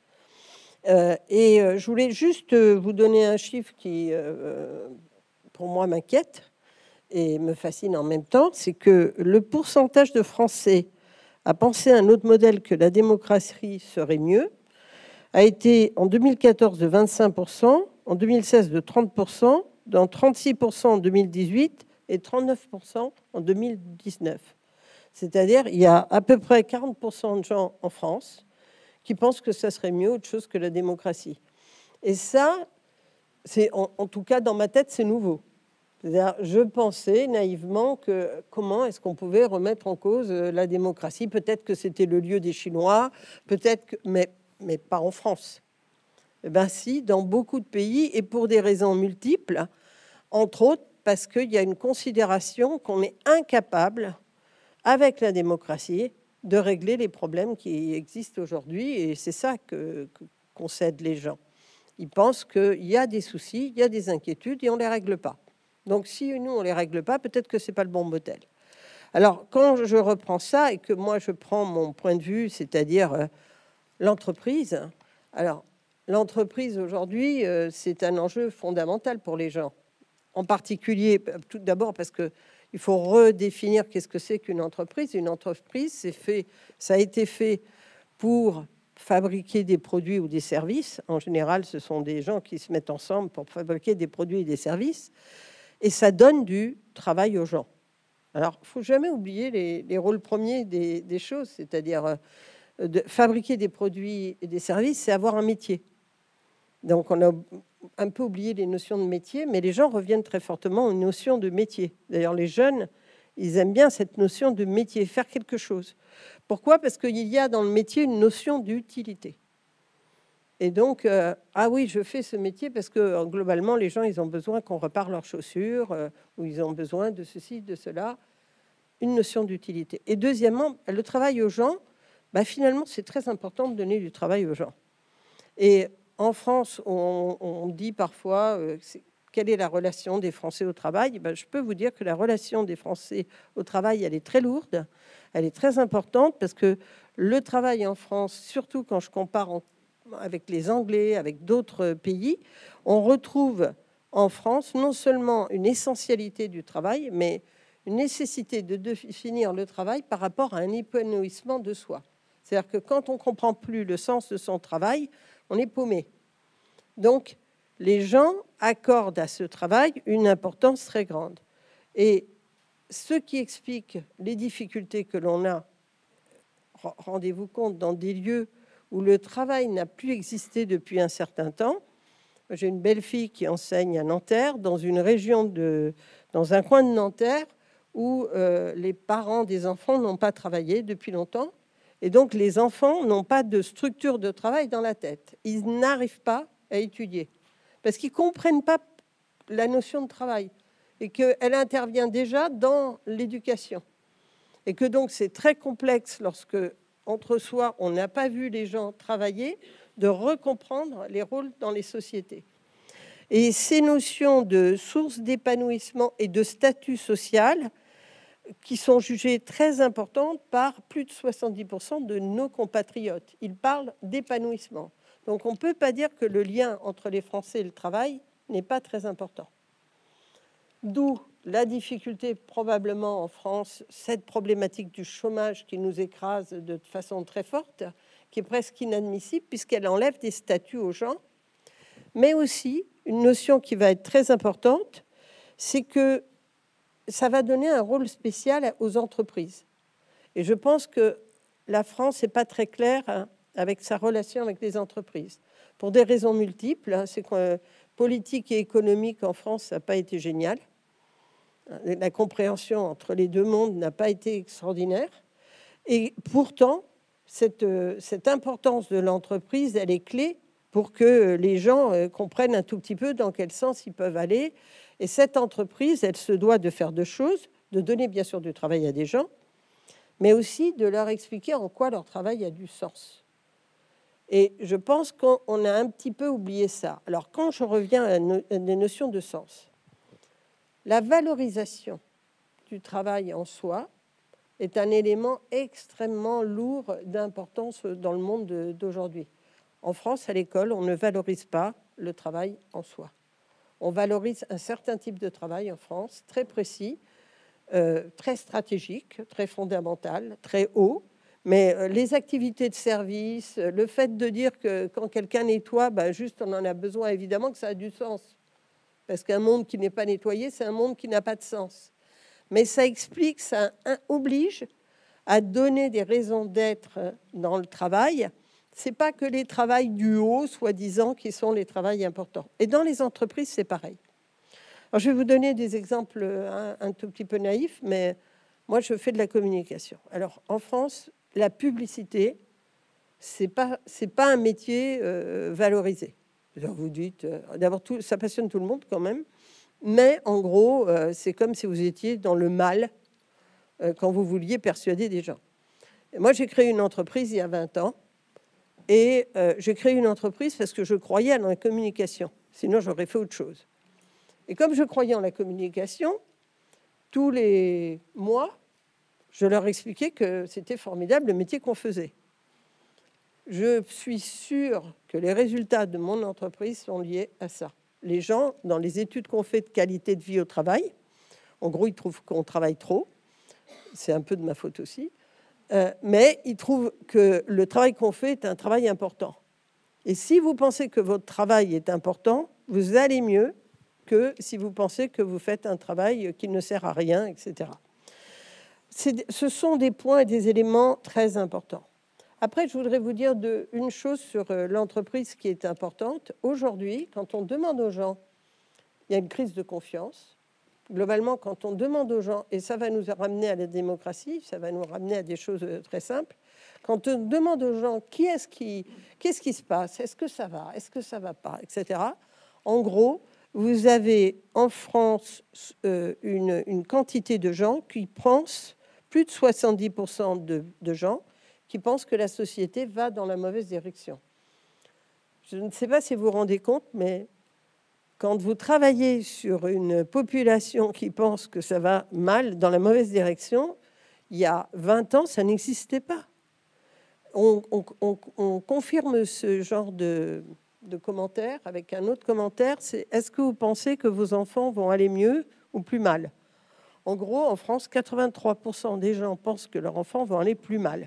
Je voulais juste vous donner un chiffre qui, pour moi, m'inquiète et me fascine en même temps. C'est que le pourcentage de Français à penser à un autre modèle que la démocratie serait mieux a été en 2014 de 25%, en 2016 de 30%, dans 36% en 2018 et 39% en 2019. C'est-à-dire il y a à peu près 40% de gens en France qui pensent que ça serait mieux autre chose que la démocratie. Et ça, c'est en tout cas dans ma tête, c'est nouveau. C'est-à-dire, je pensais naïvement que comment est-ce qu'on pouvait remettre en cause la démocratie. Peut-être que c'était le lieu des Chinois, peut-être que, mais pas en France. Eh ben si, dans beaucoup de pays et pour des raisons multiples, entre autres parce qu'il y a une considération qu'on est incapable, avec la démocratie, de régler les problèmes qui existent aujourd'hui. Et c'est ça qu'on cède les gens. Ils pensent qu'il y a des soucis, il y a des inquiétudes et on ne les règle pas. Donc, si nous, on ne les règle pas, peut-être que ce n'est pas le bon modèle. Alors, quand je reprends ça et que moi, je prends mon point de vue, c'est-à-dire l'entreprise. Alors, l'entreprise, aujourd'hui, c'est un enjeu fondamental pour les gens. En particulier, tout d'abord parce que il faut redéfinir qu'est-ce que c'est qu'une entreprise. Une entreprise, ça a été fait pour fabriquer des produits ou des services. En général, ce sont des gens qui se mettent ensemble pour fabriquer des produits et des services. Et ça donne du travail aux gens. Alors, il ne faut jamais oublier les rôles premiers des choses, c'est-à-dire de fabriquer des produits et des services, c'est avoir un métier. Donc, on a un peu oublié les notions de métier, mais les gens reviennent très fortement aux notions de métier. D'ailleurs, les jeunes, ils aiment bien cette notion de métier, faire quelque chose. Pourquoi? Parce qu'il y a dans le métier une notion d'utilité. Et donc, ah oui, je fais ce métier parce que globalement, les gens, ils ont besoin qu'on repare leurs chaussures, ou ils ont besoin de ceci, de cela. Une notion d'utilité. Et deuxièmement, le travail aux gens, finalement, c'est très important de donner du travail aux gens. Et en France, on dit parfois quelle est la relation des Français au travail. Je peux vous dire que la relation des Français au travail, elle est très lourde, elle est très importante, parce que le travail en France, surtout quand je compare avec les Anglais, avec d'autres pays, on retrouve en France non seulement une essentialité du travail, mais une nécessité de définir le travail par rapport à un épanouissement de soi. C'est-à-dire que quand on ne comprend plus le sens de son travail, on est paumé. Donc, les gens accordent à ce travail une importance très grande. Et ce qui explique les difficultés que l'on a, rendez-vous compte, dans des lieux où le travail n'a plus existé depuis un certain temps. J'ai une belle-fille qui enseigne à Nanterre, dans une région dans un coin de Nanterre, où les parents des enfants n'ont pas travaillé depuis longtemps. Et donc, les enfants n'ont pas de structure de travail dans la tête. Ils n'arrivent pas à étudier parce qu'ils ne comprennent pas la notion de travail et qu'elle intervient déjà dans l'éducation. Et que donc, c'est très complexe lorsque, entre soi, on n'a pas vu les gens travailler, de recomprendre les rôles dans les sociétés. Et ces notions de source d'épanouissement et de statut social, qui sont jugées très importantes par plus de 70% de nos compatriotes. Ils parlent d'épanouissement. Donc on ne peut pas dire que le lien entre les Français et le travail n'est pas très important. D'où la difficulté probablement en France, cette problématique du chômage qui nous écrase de façon très forte, qui est presque inadmissible puisqu'elle enlève des statuts aux gens. Mais aussi, une notion qui va être très importante, c'est que ça va donner un rôle spécial aux entreprises. Et je pense que la France n'est pas très claire avec sa relation avec les entreprises, pour des raisons multiples. C'est que politique et économique en France, ça n'a pas été génial. La compréhension entre les deux mondes n'a pas été extraordinaire. Et pourtant, cette importance de l'entreprise, elle est clé pour que les gens comprennent un tout petit peu dans quel sens ils peuvent aller. Et cette entreprise, elle se doit de faire deux choses, de donner bien sûr du travail à des gens, mais aussi de leur expliquer en quoi leur travail a du sens. Et je pense qu'on a un petit peu oublié ça. Alors quand je reviens à des notions de sens, la valorisation du travail en soi est un élément extrêmement lourd d'importance dans le monde d'aujourd'hui. En France, à l'école, on ne valorise pas le travail en soi. On valorise un certain type de travail en France, très précis, très stratégique, très fondamental, très haut. Mais les activités de service, le fait de dire que quand quelqu'un nettoie, juste on en a besoin, évidemment que ça a du sens. Parce qu'un monde qui n'est pas nettoyé, c'est un monde qui n'a pas de sens. Mais ça explique, ça oblige à donner des raisons d'être dans le travail. C'est pas que les travails du haut, soi-disant, qui sont les travails importants. Et dans les entreprises, c'est pareil. Alors, je vais vous donner des exemples un tout petit peu naïfs, mais moi, je fais de la communication. Alors, en France, la publicité, c'est pas un métier valorisé. Alors, vous dites, d'abord, ça passionne tout le monde quand même, mais en gros, c'est comme si vous étiez dans le mal quand vous vouliez persuader des gens. Et moi, j'ai créé une entreprise il y a 20 ans, et j'ai créé une entreprise parce que je croyais dans la communication. Sinon, j'aurais fait autre chose. Et comme je croyais en la communication, tous les mois, je leur expliquais que c'était formidable le métier qu'on faisait. Je suis sûre que les résultats de mon entreprise sont liés à ça. Les gens, dans les études qu'on fait de qualité de vie au travail, en gros, ils trouvent qu'on travaille trop. C'est un peu de ma faute aussi. Mais ils trouvent que le travail qu'on fait est un travail important. Et si vous pensez que votre travail est important, vous allez mieux que si vous pensez que vous faites un travail qui ne sert à rien, etc. ce sont des points et des éléments très importants. Après, je voudrais vous dire une chose sur l'entreprise qui est importante. Aujourd'hui, quand on demande aux gens, il y a une crise de confiance. Globalement, quand on demande aux gens, et ça va nous ramener à la démocratie, ça va nous ramener à des choses très simples, quand on demande aux gens qu'est-ce qui se passe, est-ce que ça va, est-ce que ça va pas, etc. En gros, vous avez en France une quantité de gens qui pensent, plus de 70% de gens qui pensent que la société va dans la mauvaise direction. Je ne sais pas si vous vous rendez compte, mais quand vous travaillez sur une population qui pense que ça va mal, dans la mauvaise direction, il y a 20 ans, ça n'existait pas. On confirme ce genre de commentaire avec un autre commentaire, c'est « Est-ce que vous pensez que vos enfants vont aller mieux ou plus mal ?» En gros, en France, 83% des gens pensent que leurs enfants vont aller plus mal.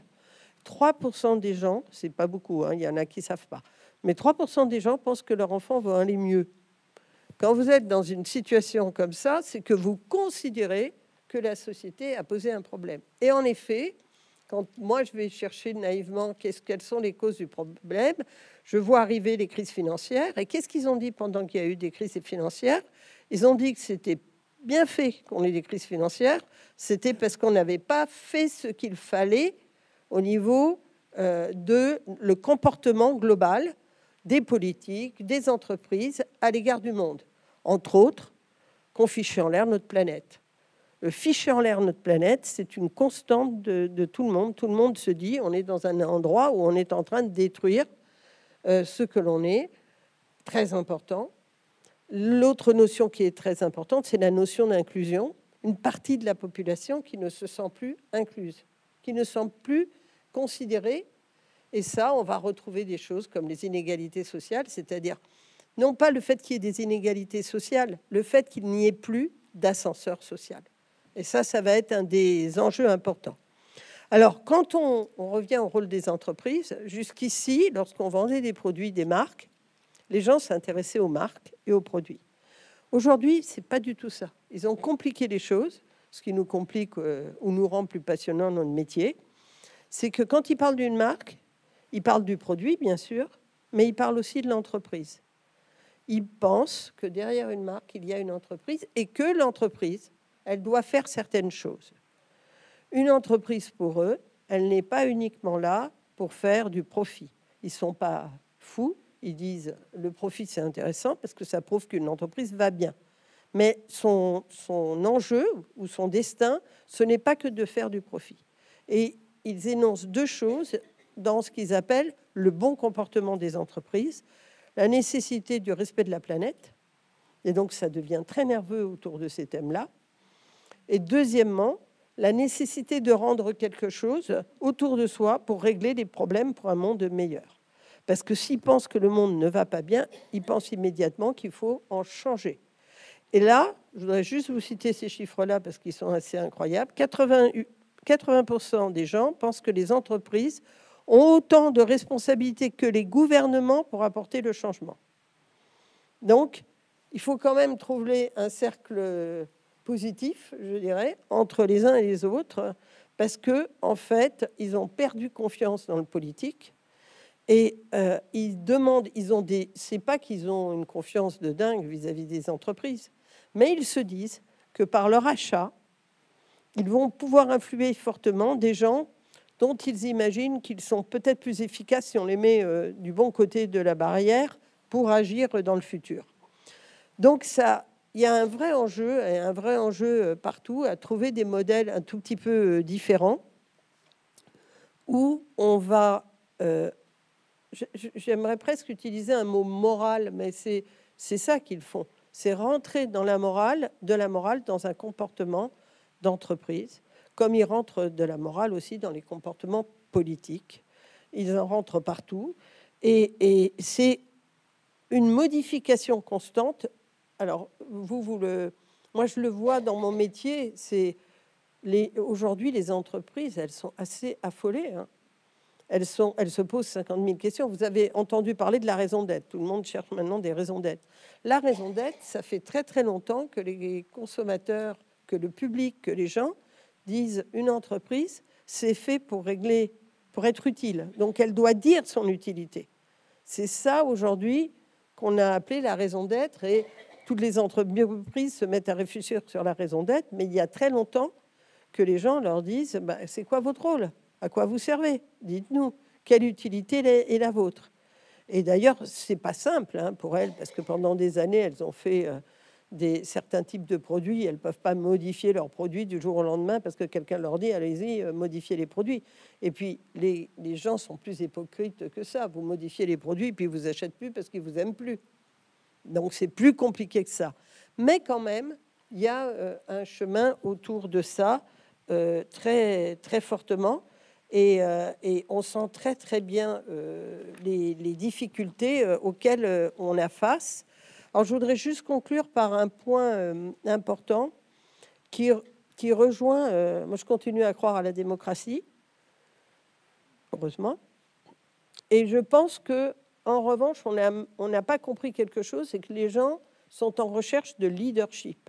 3% des gens, c'est pas beaucoup, hein, il y en a qui ne savent pas, mais 3% des gens pensent que leurs enfants vont aller mieux. Quand vous êtes dans une situation comme ça, c'est que vous considérez que la société a posé un problème. Et en effet, quand moi je vais chercher naïvement quelles sont les causes du problème, je vois arriver les crises financières. Et qu'est-ce qu'ils ont dit pendant qu'il y a eu des crises financières? Ils ont dit que c'était bien fait qu'on ait des crises financières, c'était parce qu'on n'avait pas fait ce qu'il fallait au niveau de le comportement global des politiques, des entreprises à l'égard du monde. Entre autres, qu'on fichait en l'air notre planète. Le ficher en l'air notre planète, c'est une constante de tout le monde. Tout le monde se dit, on est dans un endroit où on est en train de détruire ce que l'on est. Très important. L'autre notion qui est très importante, c'est la notion d'inclusion. Une partie de la population qui ne se sent plus incluse, qui ne se sent plus considérée. Et ça, on va retrouver des choses comme les inégalités sociales, c'est-à-dire non pas le fait qu'il y ait des inégalités sociales, le fait qu'il n'y ait plus d'ascenseur social. Et ça va être un des enjeux importants. Alors, quand on revient au rôle des entreprises, jusqu'ici, lorsqu'on vendait des produits, des marques, les gens s'intéressaient aux marques et aux produits. Aujourd'hui, ce n'est pas du tout ça. Ils ont compliqué les choses, ce qui nous complique ou nous rend plus passionnants dans notre métier. C'est que quand ils parlent d'une marque, ils parlent du produit, bien sûr, mais ils parlent aussi de l'entreprise. Ils pensent que derrière une marque, il y a une entreprise et que l'entreprise, elle doit faire certaines choses. Une entreprise, pour eux, elle n'est pas uniquement là pour faire du profit. Ils ne sont pas fous. Ils disent le profit, c'est intéressant parce que ça prouve qu'une entreprise va bien. Mais son enjeu ou son destin, ce n'est pas que de faire du profit. Et ils énoncent deux choses dans ce qu'ils appellent le bon comportement des entreprises, la nécessité du respect de la planète, et donc ça devient très nerveux autour de ces thèmes-là, et deuxièmement, la nécessité de rendre quelque chose autour de soi pour régler des problèmes pour un monde meilleur. Parce que s'ils pensent que le monde ne va pas bien, ils pensent immédiatement qu'il faut en changer. Et là, je voudrais juste vous citer ces chiffres-là parce qu'ils sont assez incroyables. 80% des gens pensent que les entreprises ont autant de responsabilités que les gouvernements pour apporter le changement. Donc, il faut quand même trouver un cercle positif, je dirais, entre les uns et les autres, parce que en fait, ils ont perdu confiance dans le politique et ils demandent, c'est pas qu'ils ont une confiance de dingue vis-à-vis des entreprises, mais ils se disent que par leur achat, ils vont pouvoir influer fortement des gens dont ils imaginent qu'ils sont peut-être plus efficaces si on les met du bon côté de la barrière pour agir dans le futur. Donc ça, il y a un vrai enjeu partout à trouver des modèles un tout petit peu différents où on va, j'aimerais presque utiliser un mot moral, mais c'est ça qu'ils font, c'est rentrer dans la morale, dans un comportement d'entreprise, comme ils rentrent de la morale aussi dans les comportements politiques. Ils en rentrent partout. Et c'est une modification constante. Alors, moi, je le vois dans mon métier. Aujourd'hui, les entreprises, elles sont assez affolées. Hein. Elles se posent 50 000 questions. Vous avez entendu parler de la raison d'être. Tout le monde cherche maintenant des raisons d'être. La raison d'être, ça fait très, très longtemps que les consommateurs, que le public, que les gens disent une entreprise, c'est fait pour régler, pour être utile. Donc, elle doit dire son utilité. C'est ça, aujourd'hui, qu'on a appelé la raison d'être. Et toutes les entreprises se mettent à réfléchir sur la raison d'être. Mais il y a très longtemps que les gens leur disent bah, c'est quoi votre rôle? À quoi vous servez? Dites-nous, quelle utilité est la vôtre? Et d'ailleurs, c'est pas simple hein, pour elles, parce que pendant des années, elles ont fait certains types de produits. Elles peuvent pas modifier leurs produits du jour au lendemain parce que quelqu'un leur dit allez-y, modifiez les produits. Et puis, les gens sont plus hypocrites que ça. Vous modifiez les produits, puis ils vous achètent plus parce qu'ils vous aiment plus. Donc, c'est plus compliqué que ça. Mais quand même, il y a un chemin autour de ça très, très fortement. Et on sent très très bien les difficultés auxquelles on a face. Alors, je voudrais juste conclure par un point important qui rejoint. Moi, je continue à croire à la démocratie, heureusement. Et je pense que, en revanche, on n'a pas compris quelque chose, c'est que les gens sont en recherche de leadership,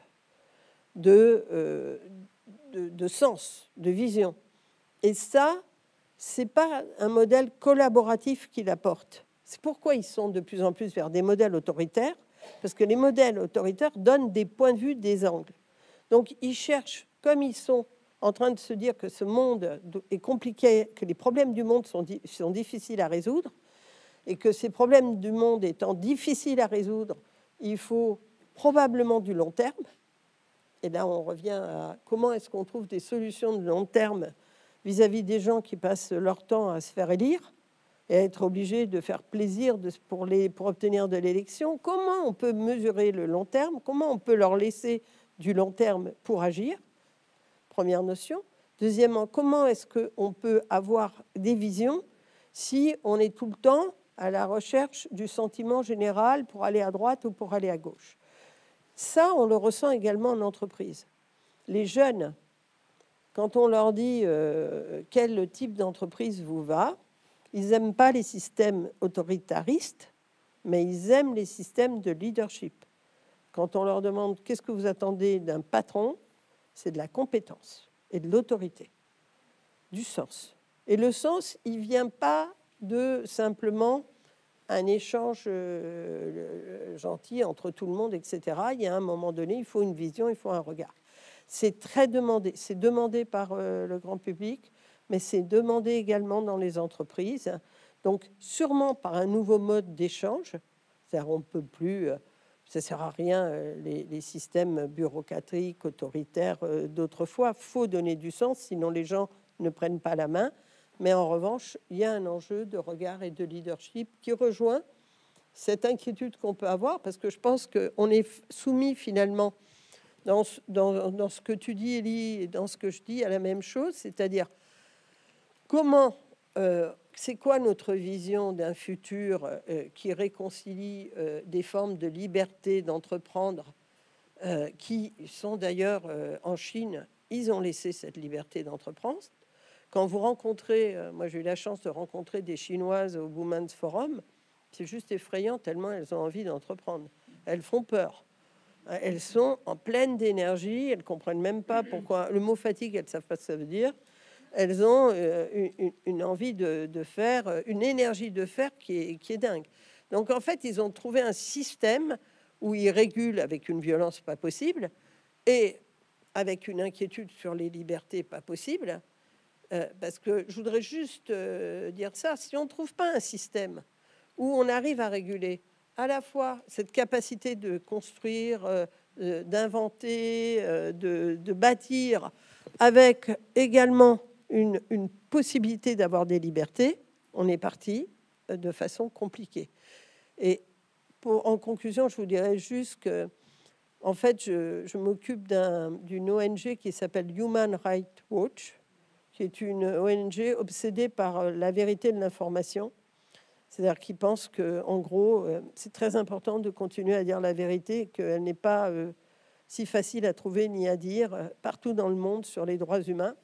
de sens, de vision. Et ça, c'est pas un modèle collaboratif qu'il apporte. C'est pourquoi ils sont de plus en plus vers des modèles autoritaires, parce que les modèles autoritaires donnent des points de vue, des angles. Donc, ils cherchent, comme ils sont en train de se dire que ce monde est compliqué, que les problèmes du monde sont difficiles à résoudre, et que ces problèmes du monde étant difficiles à résoudre, il faut probablement du long terme. Et là, on revient à comment est-ce qu'on trouve des solutions de long terme vis-à-vis des gens qui passent leur temps à se faire élire et à être obligés de faire plaisir pour obtenir de l'élection. Comment on peut mesurer le long terme? Comment on peut leur laisser du long terme pour agir? Première notion. Deuxièmement, comment est-ce qu'on peut avoir des visions si on est tout le temps à la recherche du sentiment général pour aller à droite ou pour aller à gauche? Ça, on le ressent également en entreprise. Les jeunes, quand on leur dit quel type d'entreprise vous va, ils n'aiment pas les systèmes autoritaristes, mais ils aiment les systèmes de leadership. Quand on leur demande qu'est-ce que vous attendez d'un patron, c'est de la compétence et de l'autorité, du sens. Et le sens, il ne vient pas de simplement un échange gentil entre tout le monde, etc. Il y a un moment donné, il faut une vision, il faut un regard. C'est très demandé. C'est demandé par le grand public, mais c'est demandé également dans les entreprises. Donc, sûrement par un nouveau mode d'échange. C'est-à-dire, on ne peut plus... ça ne sert à rien, les systèmes bureaucratiques, autoritaires d'autrefois. Il faut donner du sens, sinon les gens ne prennent pas la main. Mais en revanche, il y a un enjeu de regard et de leadership qui rejoint cette inquiétude qu'on peut avoir, parce que je pense qu'on est soumis finalement dans ce que tu dis, Élie, et dans ce que je dis, à la même chose, c'est-à-dire comment, c'est quoi notre vision d'un futur qui réconcilie des formes de liberté d'entreprendre, qui sont d'ailleurs en Chine, ils ont laissé cette liberté d'entreprendre. Quand vous rencontrez, moi j'ai eu la chance de rencontrer des Chinoises au Women's Forum, c'est juste effrayant tellement elles ont envie d'entreprendre. Elles font peur. Elles sont en pleine d'énergie, elles comprennent même pas pourquoi. Le mot fatigue, elles savent pas ce que ça veut dire. Elles ont une envie de faire, une énergie de faire qui est dingue. Donc en fait, ils ont trouvé un système où ils régulent avec une violence pas possible et avec une inquiétude sur les libertés pas possible. Parce que je voudrais juste dire ça, si on ne trouve pas un système où on arrive à réguler à la fois cette capacité de construire, d'inventer, de bâtir, avec également une possibilité d'avoir des libertés, on est parti de façon compliquée. Et en conclusion, je vous dirais juste que, en fait, je m'occupe d'une ONG qui s'appelle Human Rights Watch, qui est une ONG obsédée par la vérité de l'information. C'est-à-dire qu'ils pensent qu'en gros, c'est très important de continuer à dire la vérité, qu'elle n'est pas si facile à trouver ni à dire partout dans le monde sur les droits humains.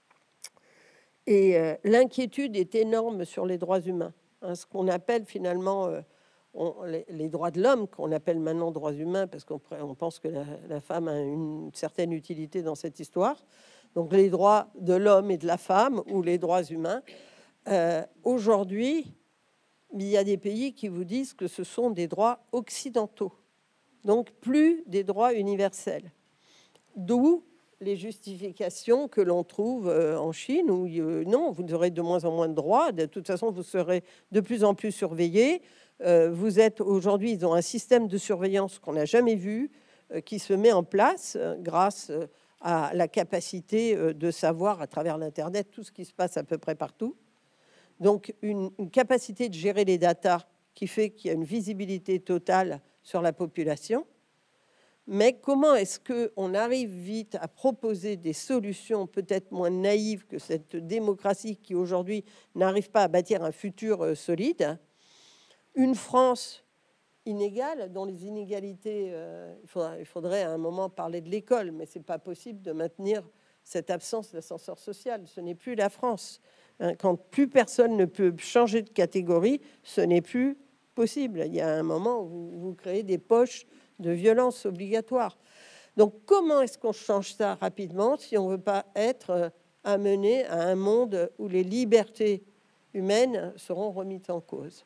Et l'inquiétude est énorme sur les droits humains. Hein, ce qu'on appelle finalement les droits de l'homme, qu'on appelle maintenant droits humains, parce qu'on pense que la femme a une certaine utilité dans cette histoire. donc les droits de l'homme et de la femme ou les droits humains. Aujourd'hui, il y a des pays qui vous disent que ce sont des droits occidentaux, donc plus des droits universels. D'où les justifications que l'on trouve en Chine, où non, vous aurez de moins en moins de droits, de toute façon, vous serez de plus en plus surveillés. Vous êtes aujourd'hui, ils ont un système de surveillance qu'on n'a jamais vu, qui se met en place grâce à la capacité de savoir à travers l'Internet tout ce qui se passe à peu près partout. Donc, une capacité de gérer les datas qui fait qu'il y a une visibilité totale sur la population. Mais comment est-ce qu'on arrive vite à proposer des solutions peut-être moins naïves que cette démocratie qui aujourd'hui n'arrive pas à bâtir un futur solide? Une France inégale, dont les inégalités, il faudrait à un moment parler de l'école, mais ce n'est pas possible de maintenir cette absence d'ascenseur social. Ce n'est plus la France. Quand plus personne ne peut changer de catégorie, ce n'est plus possible. Il y a un moment où vous créez des poches de violence obligatoire. Donc, comment est-ce qu'on change ça rapidement si on ne veut pas être amené à un monde où les libertés humaines seront remises en cause?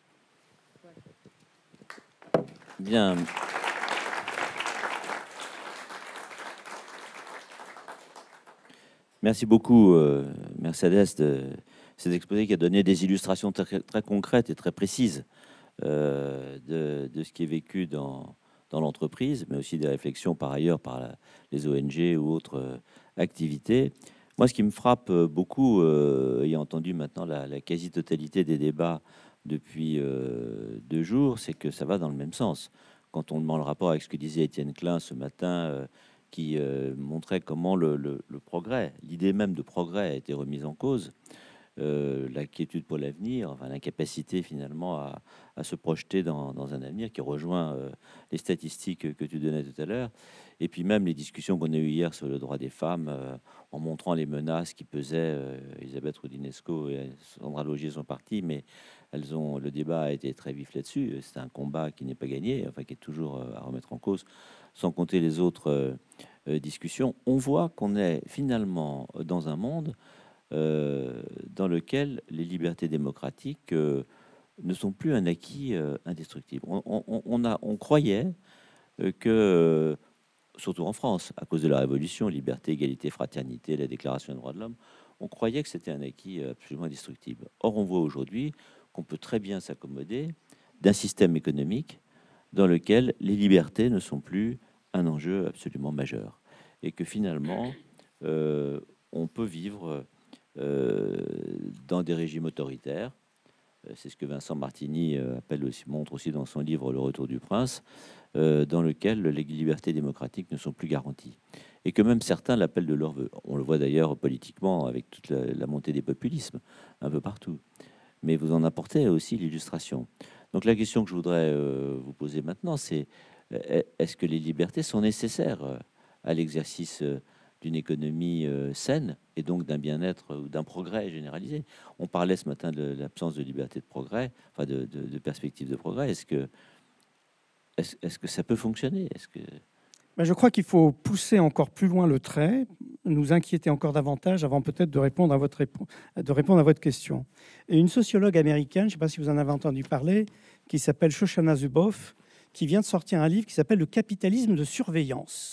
Bien. Merci beaucoup, Mercedes, de cet exposé qui a donné des illustrations très, très concrètes et très précises de ce qui est vécu dans l'entreprise, mais aussi des réflexions par ailleurs par les ONG ou autres activités. Moi, ce qui me frappe beaucoup, ayant entendu maintenant la quasi-totalité des débats depuis 2 jours, c'est que ça va dans le même sens. Quand on demande le rapport avec ce que disait Étienne Klein ce matin, qui montrait comment le progrès, l'idée même de progrès a été remise en cause, l'inquiétude pour l'avenir, enfin, l'incapacité finalement à se projeter dans un avenir qui rejoint les statistiques que tu donnais tout à l'heure, et puis même les discussions qu'on a eues hier sur le droit des femmes, en montrant les menaces qui pesaient. Elisabeth Roudinesco et Sandra Logier sont partis, mais le débat a été très vif là-dessus. C'est un combat qui n'est pas gagné, enfin qui est toujours à remettre en cause, sans compter les autres discussions. On voit qu'on est finalement dans un monde dans lequel les libertés démocratiques ne sont plus un acquis indestructible. On croyait que, surtout en France, à cause de la Révolution, liberté, égalité, fraternité, la Déclaration des droits de l'homme, on croyait que c'était un acquis absolument indestructible. Or, on voit aujourd'hui qu'on peut très bien s'accommoder d'un système économique dans lequel les libertés ne sont plus un enjeu absolument majeur. Et que finalement, on peut vivre dans des régimes autoritaires. C'est ce que Vincent Martini montre aussi dans son livre Le Retour du Prince, dans lequel les libertés démocratiques ne sont plus garanties. Et que même certains l'appellent de leur vœu. On le voit d'ailleurs politiquement avec toute la montée des populismes un peu partout. Mais vous en apportez aussi l'illustration. Donc la question que je voudrais vous poser maintenant, c'est est-ce que les libertés sont nécessaires à l'exercice d'une économie saine et donc d'un bien-être ou d'un progrès généralisé? On parlait ce matin de l'absence de liberté de progrès, enfin de perspective de progrès. Est-ce que ça peut fonctionner? Je crois qu'il faut pousser encore plus loin le trait, nous inquiéter encore davantage avant peut-être de répondre à votre question. Et une sociologue américaine, je ne sais pas si vous en avez entendu parler, qui s'appelle Shoshana Zuboff, qui vient de sortir un livre qui s'appelle « Le capitalisme de surveillance ».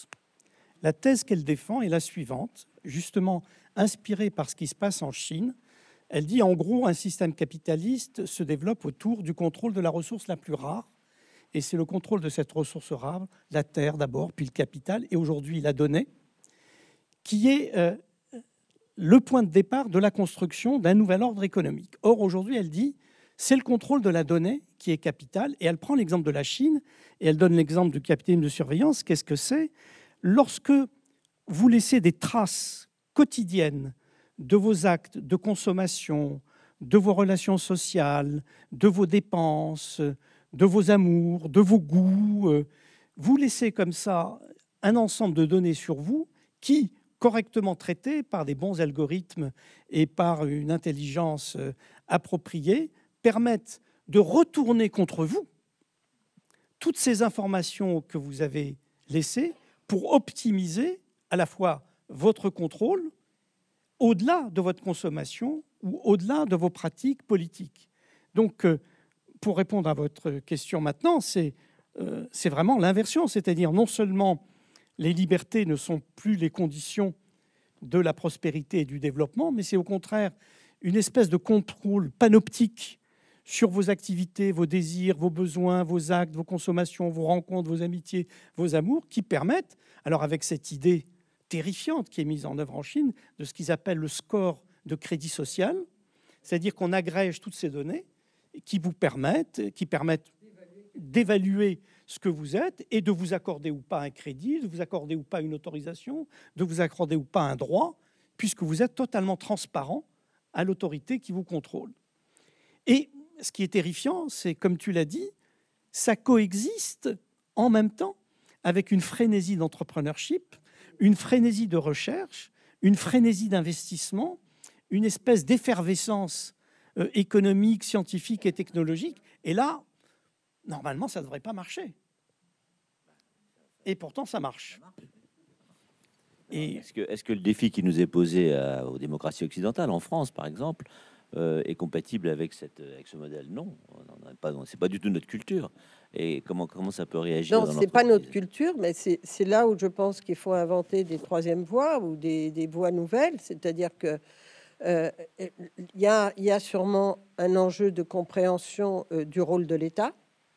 La thèse qu'elle défend est la suivante, justement inspirée par ce qui se passe en Chine. Elle dit en gros, un système capitaliste se développe autour du contrôle de la ressource la plus rare. Et c'est le contrôle de cette ressource rare, la terre d'abord, puis le capital, et aujourd'hui la donnée, qui est le point de départ de la construction d'un nouvel ordre économique. Or, aujourd'hui, elle dit, c'est le contrôle de la donnée qui est capital, et elle prend l'exemple de la Chine, et elle donne l'exemple du capitalisme de surveillance. Qu'est-ce que c'est? Lorsque vous laissez des traces quotidiennes de vos actes de consommation, de vos relations sociales, de vos dépenses, de vos amours, de vos goûts, vous laissez comme ça un ensemble de données sur vous qui, correctement traitées par des bons algorithmes et par une intelligence appropriée, permettent de retourner contre vous toutes ces informations que vous avez laissées pour optimiser à la fois votre contrôle au-delà de votre consommation ou au-delà de vos pratiques politiques. Donc, pour répondre à votre question maintenant, c'est vraiment l'inversion, c'est-à-dire non seulement les libertés ne sont plus les conditions de la prospérité et du développement, mais c'est au contraire une espèce de contrôle panoptique sur vos activités, vos désirs, vos besoins, vos actes, vos consommations, vos rencontres, vos amitiés, vos amours, qui permettent, alors avec cette idée terrifiante qui est mise en œuvre en Chine, de ce qu'ils appellent le score de crédit social, c'est-à-dire qu'on agrège toutes ces données qui permettent d'évaluer ce que vous êtes et de vous accorder ou pas un crédit, de vous accorder ou pas une autorisation, de vous accorder ou pas un droit, puisque vous êtes totalement transparent à l'autorité qui vous contrôle. Et ce qui est terrifiant, c'est, comme tu l'as dit, ça coexiste en même temps avec une frénésie d'entrepreneurship, une frénésie de recherche, une frénésie d'investissement, une espèce d'effervescence économique, scientifique et technologique. Et là, normalement, ça ne devrait pas marcher. Et pourtant, ça marche. Et est-ce que le défi qui nous est posé aux démocraties occidentales, en France par exemple, est compatible avec ce modèle? Non, c'est pas du tout notre culture. Et comment ça peut réagir? Non, c'est pas notre culture, mais c'est là où je pense qu'il faut inventer des troisièmes voies ou des voies nouvelles. C'est-à-dire que il y a sûrement un enjeu de compréhension du rôle de l'État.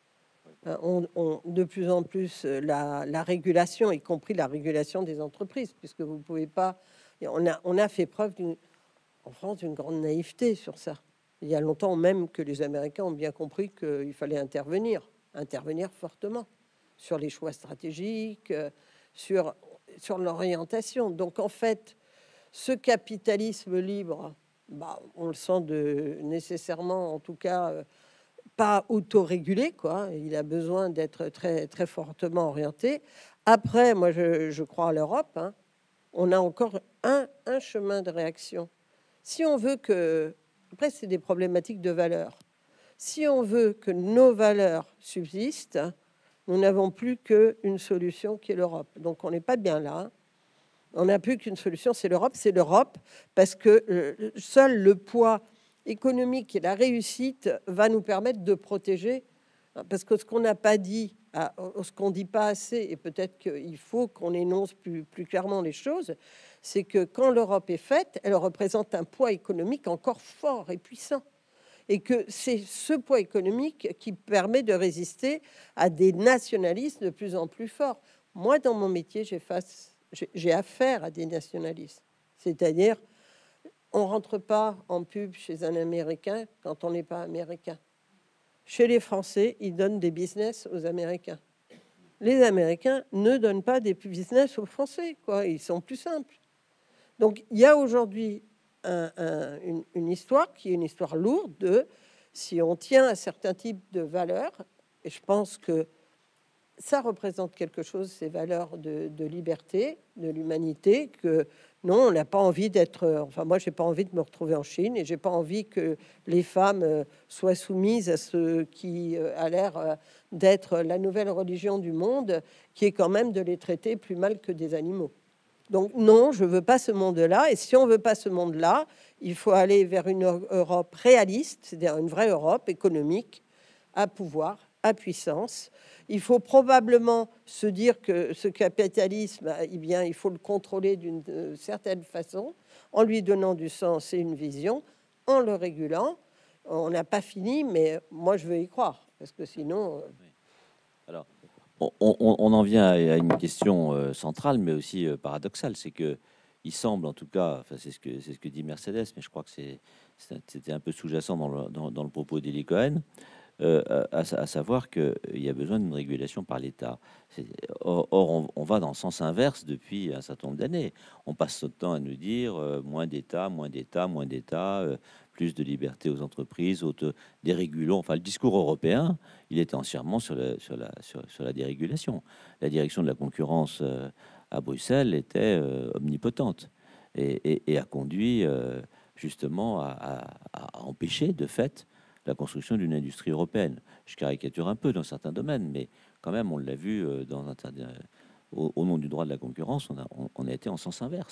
De plus en plus, la régulation, y compris la régulation des entreprises, puisque vous pouvez pas. On a fait preuve en France d'une grande naïveté sur ça. Il y a longtemps même que les Américains ont bien compris qu'il fallait intervenir fortement sur les choix stratégiques, sur l'orientation. Donc en fait, ce capitalisme libre, on le sent nécessairement, en tout cas, pas autorégulé, quoi. Il a besoin d'être très, très fortement orienté. Après, moi, je crois à l'Europe. Hein. On a encore un chemin de réaction. Si on veut que... Après, c'est des problématiques de valeurs. Si on veut que nos valeurs subsistent, nous n'avons plus qu'une solution qui est l'Europe. Donc, on n'est pas bien là. On n'a plus qu'une solution, c'est l'Europe. C'est l'Europe parce que seul le poids économique et la réussite va nous permettre de protéger. Parce que ce qu'on n'a pas dit, ce qu'on dit pas assez, et peut-être qu'il faut qu'on énonce plus clairement les choses, c'est que quand l'Europe est faite, elle représente un poids économique encore fort et puissant. Et que c'est ce poids économique qui permet de résister à des nationalistes de plus en plus forts. Moi, dans mon métier, j'ai affaire à des nationalistes. C'est-à-dire, on rentre pas en pub chez un Américain quand on n'est pas américain. Chez les Français, ils donnent des business aux Américains. Les Américains ne donnent pas des business aux Français, quoi. Ils sont plus simples. Donc, il y a aujourd'hui une histoire qui est une histoire lourde de si on tient à certains types de valeurs, et je pense que ça représente quelque chose, ces valeurs de liberté, de l'humanité, que non, on n'a pas envie d'être... Enfin, moi, j'ai pas envie de me retrouver en Chine et j'ai pas envie que les femmes soient soumises à ce qui a l'air d'être la nouvelle religion du monde, qui est quand même de les traiter plus mal que des animaux. Donc non, je veux pas ce monde-là. Et si on veut pas ce monde-là, il faut aller vers une Europe réaliste, c'est-à-dire une vraie Europe économique, à pouvoir, à puissance. Il faut probablement se dire que ce capitalisme, eh bien, il faut le contrôler d'une certaine façon, en lui donnant du sens et une vision, en le régulant. On n'a pas fini, mais moi, je veux y croire, parce que sinon... Alors, on en vient à une question centrale, mais aussi paradoxale, c'est que il semble, en tout cas, enfin, c'est ce que dit Mercedes, mais je crois que c'était un peu sous-jacent dans le propos d'Eli Cohen, à savoir qu'il y a besoin d'une régulation par l'État. Or, on va dans le sens inverse depuis un certain nombre d'années. On passe notre temps à nous dire moins d'État, moins d'État, moins d'État, plus de liberté aux entreprises, dérégulons. Enfin, le discours européen, il était entièrement sur la dérégulation. La direction de la concurrence à Bruxelles était omnipotente et a conduit justement à empêcher de fait la construction d'une industrie européenne. Je caricature un peu dans certains domaines, mais quand même, on l'a vu au nom du droit de la concurrence, on a été en sens inverse.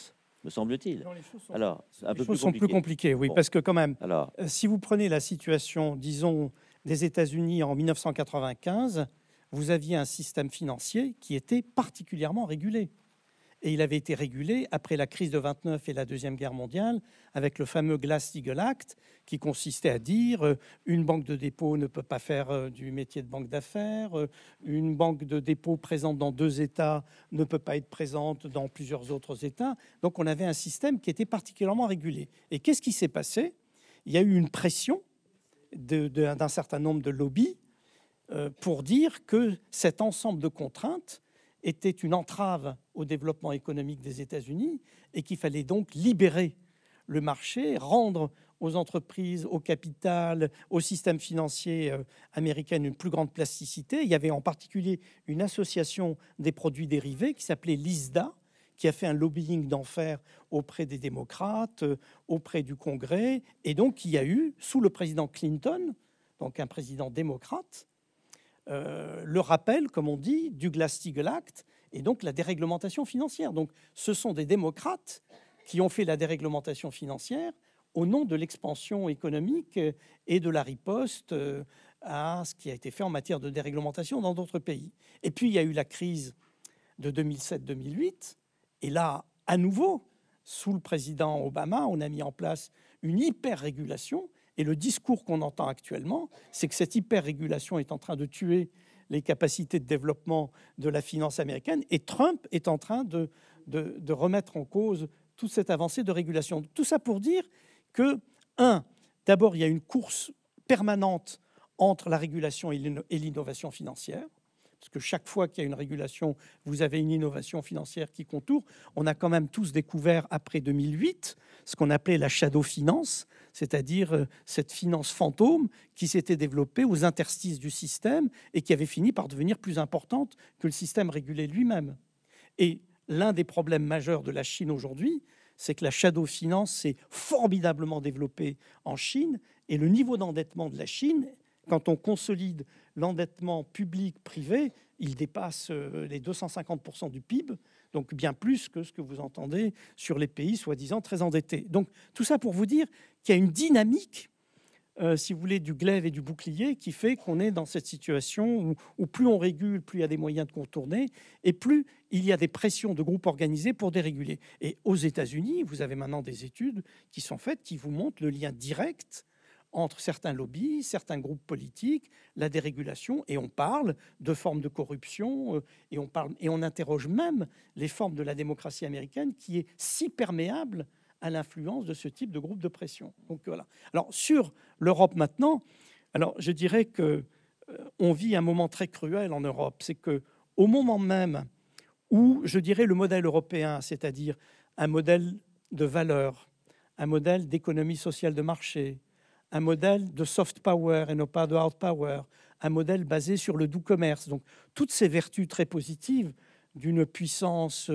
me semble-t-il. Non, les choses sont, Alors, un les peu choses plus sont plus compliquées, oui, Bon. parce que quand même, Alors, si vous prenez la situation, disons, des États-Unis en 1995, vous aviez un système financier qui était particulièrement régulé. Et il avait été régulé après la crise de 29 et la Deuxième Guerre mondiale avec le fameux Glass-Steagall Act qui consistait à dire une banque de dépôt ne peut pas faire du métier de banque d'affaires, une banque de dépôt présente dans 2 États ne peut pas être présente dans plusieurs autres États. Donc on avait un système qui était particulièrement régulé. Et qu'est-ce qui s'est passé? Il y a eu une pression d'un certain nombre de lobbies pour dire que cet ensemble de contraintes était une entrave au développement économique des États-Unis et qu'il fallait donc libérer le marché, rendre aux entreprises, au capital, au système financier américain une plus grande plasticité. Il y avait en particulier une association des produits dérivés qui s'appelait l'ISDA, qui a fait un lobbying d'enfer auprès des démocrates, auprès du Congrès. Et donc, il y a eu, sous le président Clinton, donc un président démocrate, le rappel, comme on dit, du Glass-Steagall Act et donc la déréglementation financière. Donc, ce sont des démocrates qui ont fait la déréglementation financière au nom de l'expansion économique et de la riposte à ce qui a été fait en matière de déréglementation dans d'autres pays. Et puis, il y a eu la crise de 2007-2008. Et là, à nouveau, sous le président Obama, on a mis en place une hyper-régulation. Et le discours qu'on entend actuellement, c'est que cette hyper-régulation est en train de tuer les capacités de développement de la finance américaine. Et Trump est en train de remettre en cause toute cette avancée de régulation. Tout ça pour dire que, d'abord, il y a une course permanente entre la régulation et l'innovation financière. Parce que chaque fois qu'il y a une régulation, vous avez une innovation financière qui contourne. On a quand même tous découvert, après 2008, ce qu'on appelait la shadow finance, c'est-à-dire cette finance fantôme qui s'était développée aux interstices du système et qui avait fini par devenir plus importante que le système régulé lui-même. Et l'un des problèmes majeurs de la Chine aujourd'hui, c'est que la shadow finance s'est formidablement développée en Chine et le niveau d'endettement de la Chine, quand on consolide l'endettement public-privé, il dépasse les 250% du PIB, donc bien plus que ce que vous entendez sur les pays soi-disant très endettés. Donc tout ça pour vous dire qu'il y a une dynamique, si vous voulez, du glaive et du bouclier qui fait qu'on est dans cette situation où plus on régule, plus il y a des moyens de contourner, et plus il y a des pressions de groupes organisés pour déréguler. Et aux États-Unis, vous avez maintenant des études qui sont faites qui vous montrent le lien direct entre certains lobbies, certains groupes politiques, la dérégulation, et on parle de formes de corruption, et on interroge même les formes de la démocratie américaine qui est si perméable à l'influence de ce type de groupe de pression. Donc voilà. Alors sur l'Europe maintenant, alors je dirais que on vit un moment très cruel en Europe, c'est que au moment même où je dirais le modèle européen, c'est-à-dire un modèle de valeurs, un modèle d'économie sociale de marché, un modèle de soft power et non pas de hard power, un modèle basé sur le doux commerce. Donc, toutes ces vertus très positives d'une puissance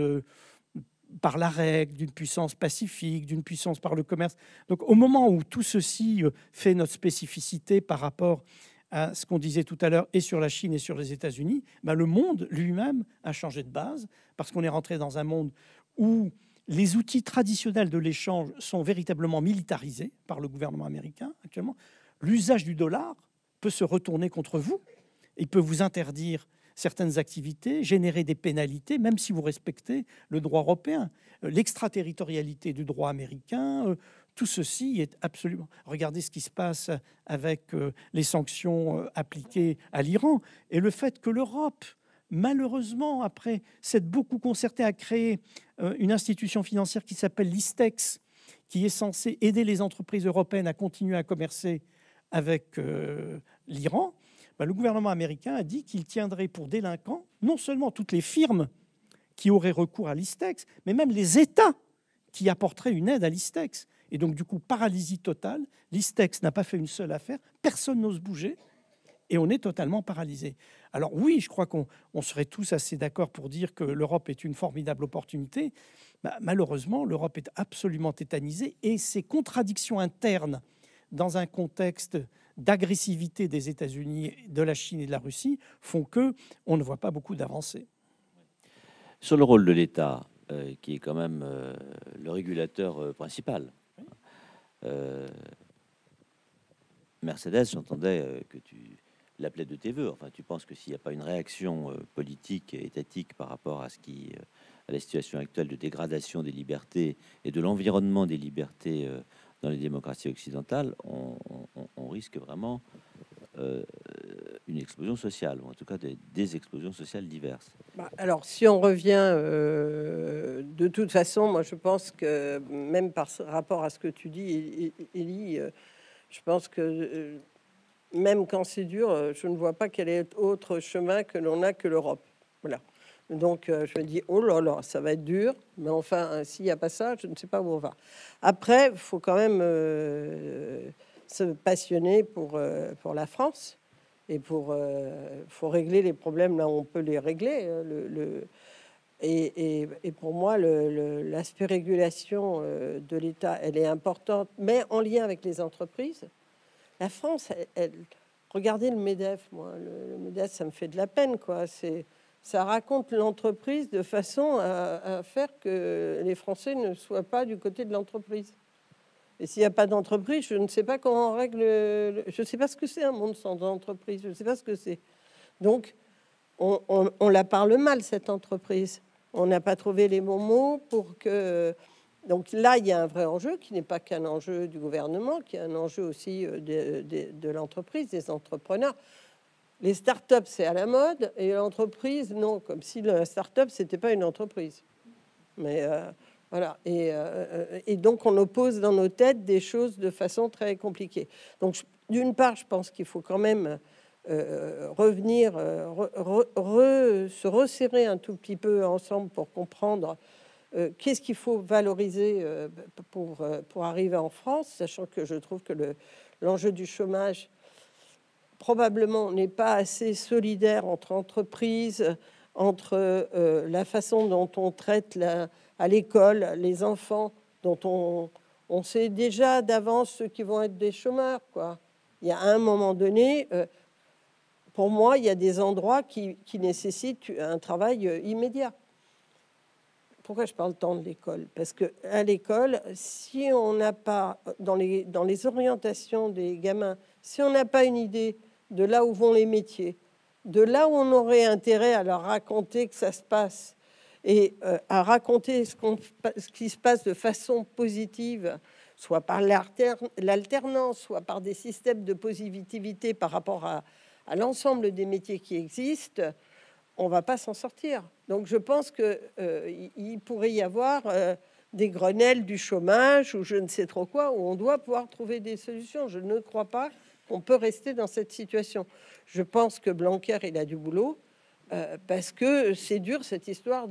par la règle, d'une puissance pacifique, d'une puissance par le commerce. Donc, au moment où tout ceci fait notre spécificité par rapport à ce qu'on disait tout à l'heure et sur la Chine et sur les États-Unis, ben, le monde lui-même a changé de base parce qu'on est rentré dans un monde où les outils traditionnels de l'échange sont véritablement militarisés par le gouvernement américain actuellement. L'usage du dollar peut se retourner contre vous. Il peut vous interdire certaines activités, générer des pénalités, même si vous respectez le droit européen. L'extraterritorialité du droit américain, tout ceci est absolument... Regardez ce qui se passe avec les sanctions appliquées à l'Iran et le fait que l'Europe, malheureusement, après s'être beaucoup concertée à créer une institution financière qui s'appelle l'ISTEX, qui est censée aider les entreprises européennes à continuer à commercer avec l'Iran, le gouvernement américain a dit qu'il tiendrait pour délinquants non seulement toutes les firmes qui auraient recours à l'ISTEX, mais même les États qui apporteraient une aide à l'ISTEX. Et donc, du coup, paralysie totale. L'ISTEX n'a pas fait une seule affaire, personne n'ose bouger. Et on est totalement paralysé. Alors oui, je crois qu'on serait tous assez d'accord pour dire que l'Europe est une formidable opportunité. Malheureusement, l'Europe est absolument tétanisée et ces contradictions internes dans un contexte d'agressivité des États-Unis, de la Chine et de la Russie font qu'on ne voit pas beaucoup d'avancées. Sur le rôle de l'État, qui est quand même le régulateur principal. Mercedes, j'entendais que tu l'appelais de tes voeux. Enfin, tu penses que s'il n'y a pas une réaction politique et étatique par rapport à à la situation actuelle de dégradation des libertés et de l'environnement des libertés dans les démocraties occidentales, on risque vraiment une explosion sociale, ou en tout cas des explosions sociales diverses. Alors, si on revient, de toute façon, moi je pense que même par rapport à ce que tu dis, Élie, je pense que même quand c'est dur, je ne vois pas quel est autre chemin que l'on a que l'Europe. Voilà. Donc, je me dis, oh là là, ça va être dur, mais enfin, s'il n'y a pas ça, je ne sais pas où on va. Après, il faut quand même se passionner pour la France et faut régler les problèmes là où on peut les régler. Et pour moi, l'aspect régulation de l'État, elle est importante, mais en lien avec les entreprises. La France, regardez le MEDEF, moi, le MEDEF, ça me fait de la peine, quoi. Ça raconte l'entreprise de façon à faire que les Français ne soient pas du côté de l'entreprise. Et s'il n'y a pas d'entreprise, je ne sais pas comment on règle. Je ne sais pas ce que c'est un monde sans entreprise. Je ne sais pas ce que c'est. Donc, on la parle mal, cette entreprise. On n'a pas trouvé les bons mots pour que. Donc là, il y a un vrai enjeu qui n'est pas qu'un enjeu du gouvernement, qui est un enjeu aussi de l'entreprise, des entrepreneurs. Les startups, c'est à la mode, et l'entreprise, non, comme si la startup, c'était pas une entreprise. Mais voilà. Et donc, on oppose dans nos têtes des choses de façon très compliquée. Donc, d'une part, je pense qu'il faut quand même revenir, se resserrer un tout petit peu ensemble pour comprendre qu'est-ce qu'il faut valoriser pour arriver en France, sachant que je trouve que l'enjeu du chômage probablement n'est pas assez solidaire entre entreprises, entre la façon dont on traite à l'école les enfants, dont on sait déjà d'avance ceux qui vont être des chômeurs, quoi. Il y a un moment donné, pour moi, il y a des endroits qui nécessitent un travail immédiat. Pourquoi je parle tant de l'école? Parce que à l'école, si on n'a pas, dans les orientations des gamins, si on n'a pas une idée de là où vont les métiers, de là où on aurait intérêt à leur raconter que ça se passe, et à raconter ce qui se passe de façon positive, soit par l'alternance, soit par des systèmes de positivité par rapport à l'ensemble des métiers qui existent, on va pas s'en sortir. Donc je pense que il pourrait y avoir des Grenelles du chômage ou je ne sais trop quoi, où on doit pouvoir trouver des solutions. Je ne crois pas qu'on peut rester dans cette situation. Je pense que Blanquer, il a du boulot, parce que c'est dur cette histoire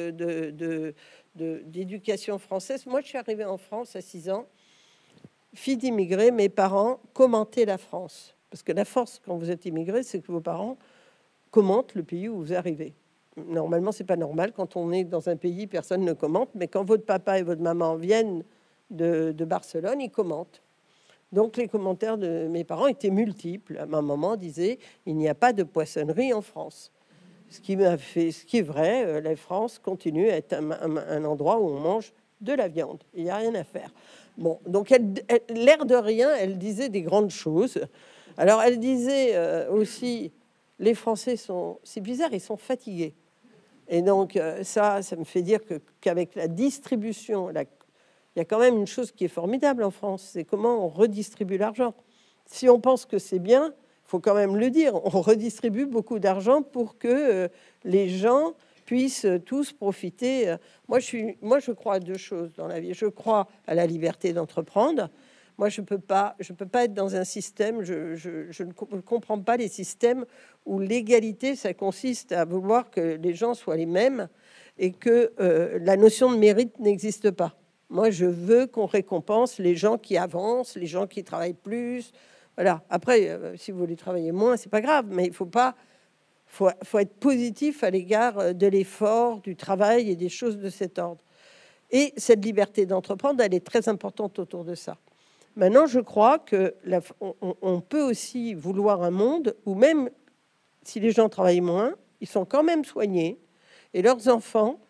d'éducation française. Moi, je suis arrivée en France à 6 ans, fille d'immigrés, mes parents commentaient la France. Parce que la force, quand vous êtes immigré, c'est que vos parents commente le pays où vous arrivez. Normalement, c'est pas normal. Quand on est dans un pays, personne ne commente. Mais quand votre papa et votre maman viennent de Barcelone, ils commentent. Donc, les commentaires de mes parents étaient multiples. Ma maman disait, il n'y a pas de poissonnerie en France. Ce qui est vrai, la France continue à être un endroit où on mange de la viande. Il n'y a rien à faire. Bon, donc, l'air de rien, elle disait des grandes choses. Alors, elle disait aussi... Les Français c'est bizarre, ils sont fatigués. Et donc, ça me fait dire qu'avec la distribution, il y a quand même une chose qui est formidable en France, c'est comment on redistribue l'argent. Si on pense que c'est bien, il faut quand même le dire, on redistribue beaucoup d'argent pour que les gens puissent tous profiter. Moi, je crois à deux choses dans la vie. Je crois à la liberté d'entreprendre. Moi, je peux pas être dans un système. Je ne comprends pas les systèmes où l'égalité, ça consiste à vouloir que les gens soient les mêmes et que la notion de mérite n'existe pas. Moi, je veux qu'on récompense les gens qui avancent, les gens qui travaillent plus. Voilà. Après, si vous voulez travailler moins, c'est pas grave, mais il faut être positif à l'égard de l'effort, du travail et des choses de cet ordre. Et cette liberté d'entreprendre, elle est très importante autour de ça. Maintenant, je crois que on peut aussi vouloir un monde où même si les gens travaillent moins, ils sont quand même soignés et leurs enfants,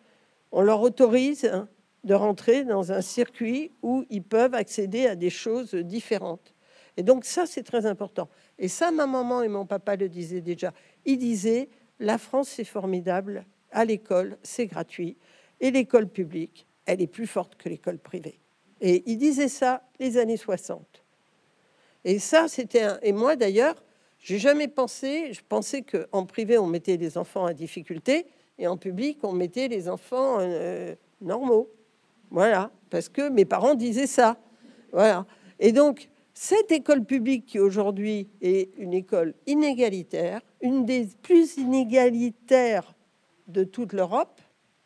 on leur autorise de rentrer dans un circuit où ils peuvent accéder à des choses différentes. Et donc ça, c'est très important. Et ça, ma maman et mon papa le disaient déjà. Ils disaient, la France, c'est formidable, à l'école, c'est gratuit, et l'école publique, elle est plus forte que l'école privée. Et ils disaient ça les années 60. Et ça, c'était Et moi, d'ailleurs, j'ai jamais pensé... Je pensais qu'en privé, on mettait les enfants à difficulté, et en public, on mettait les enfants normaux. Voilà, parce que mes parents disaient ça. Voilà. Et donc, cette école publique qui aujourd'hui est une école inégalitaire, une des plus inégalitaires de toute l'Europe.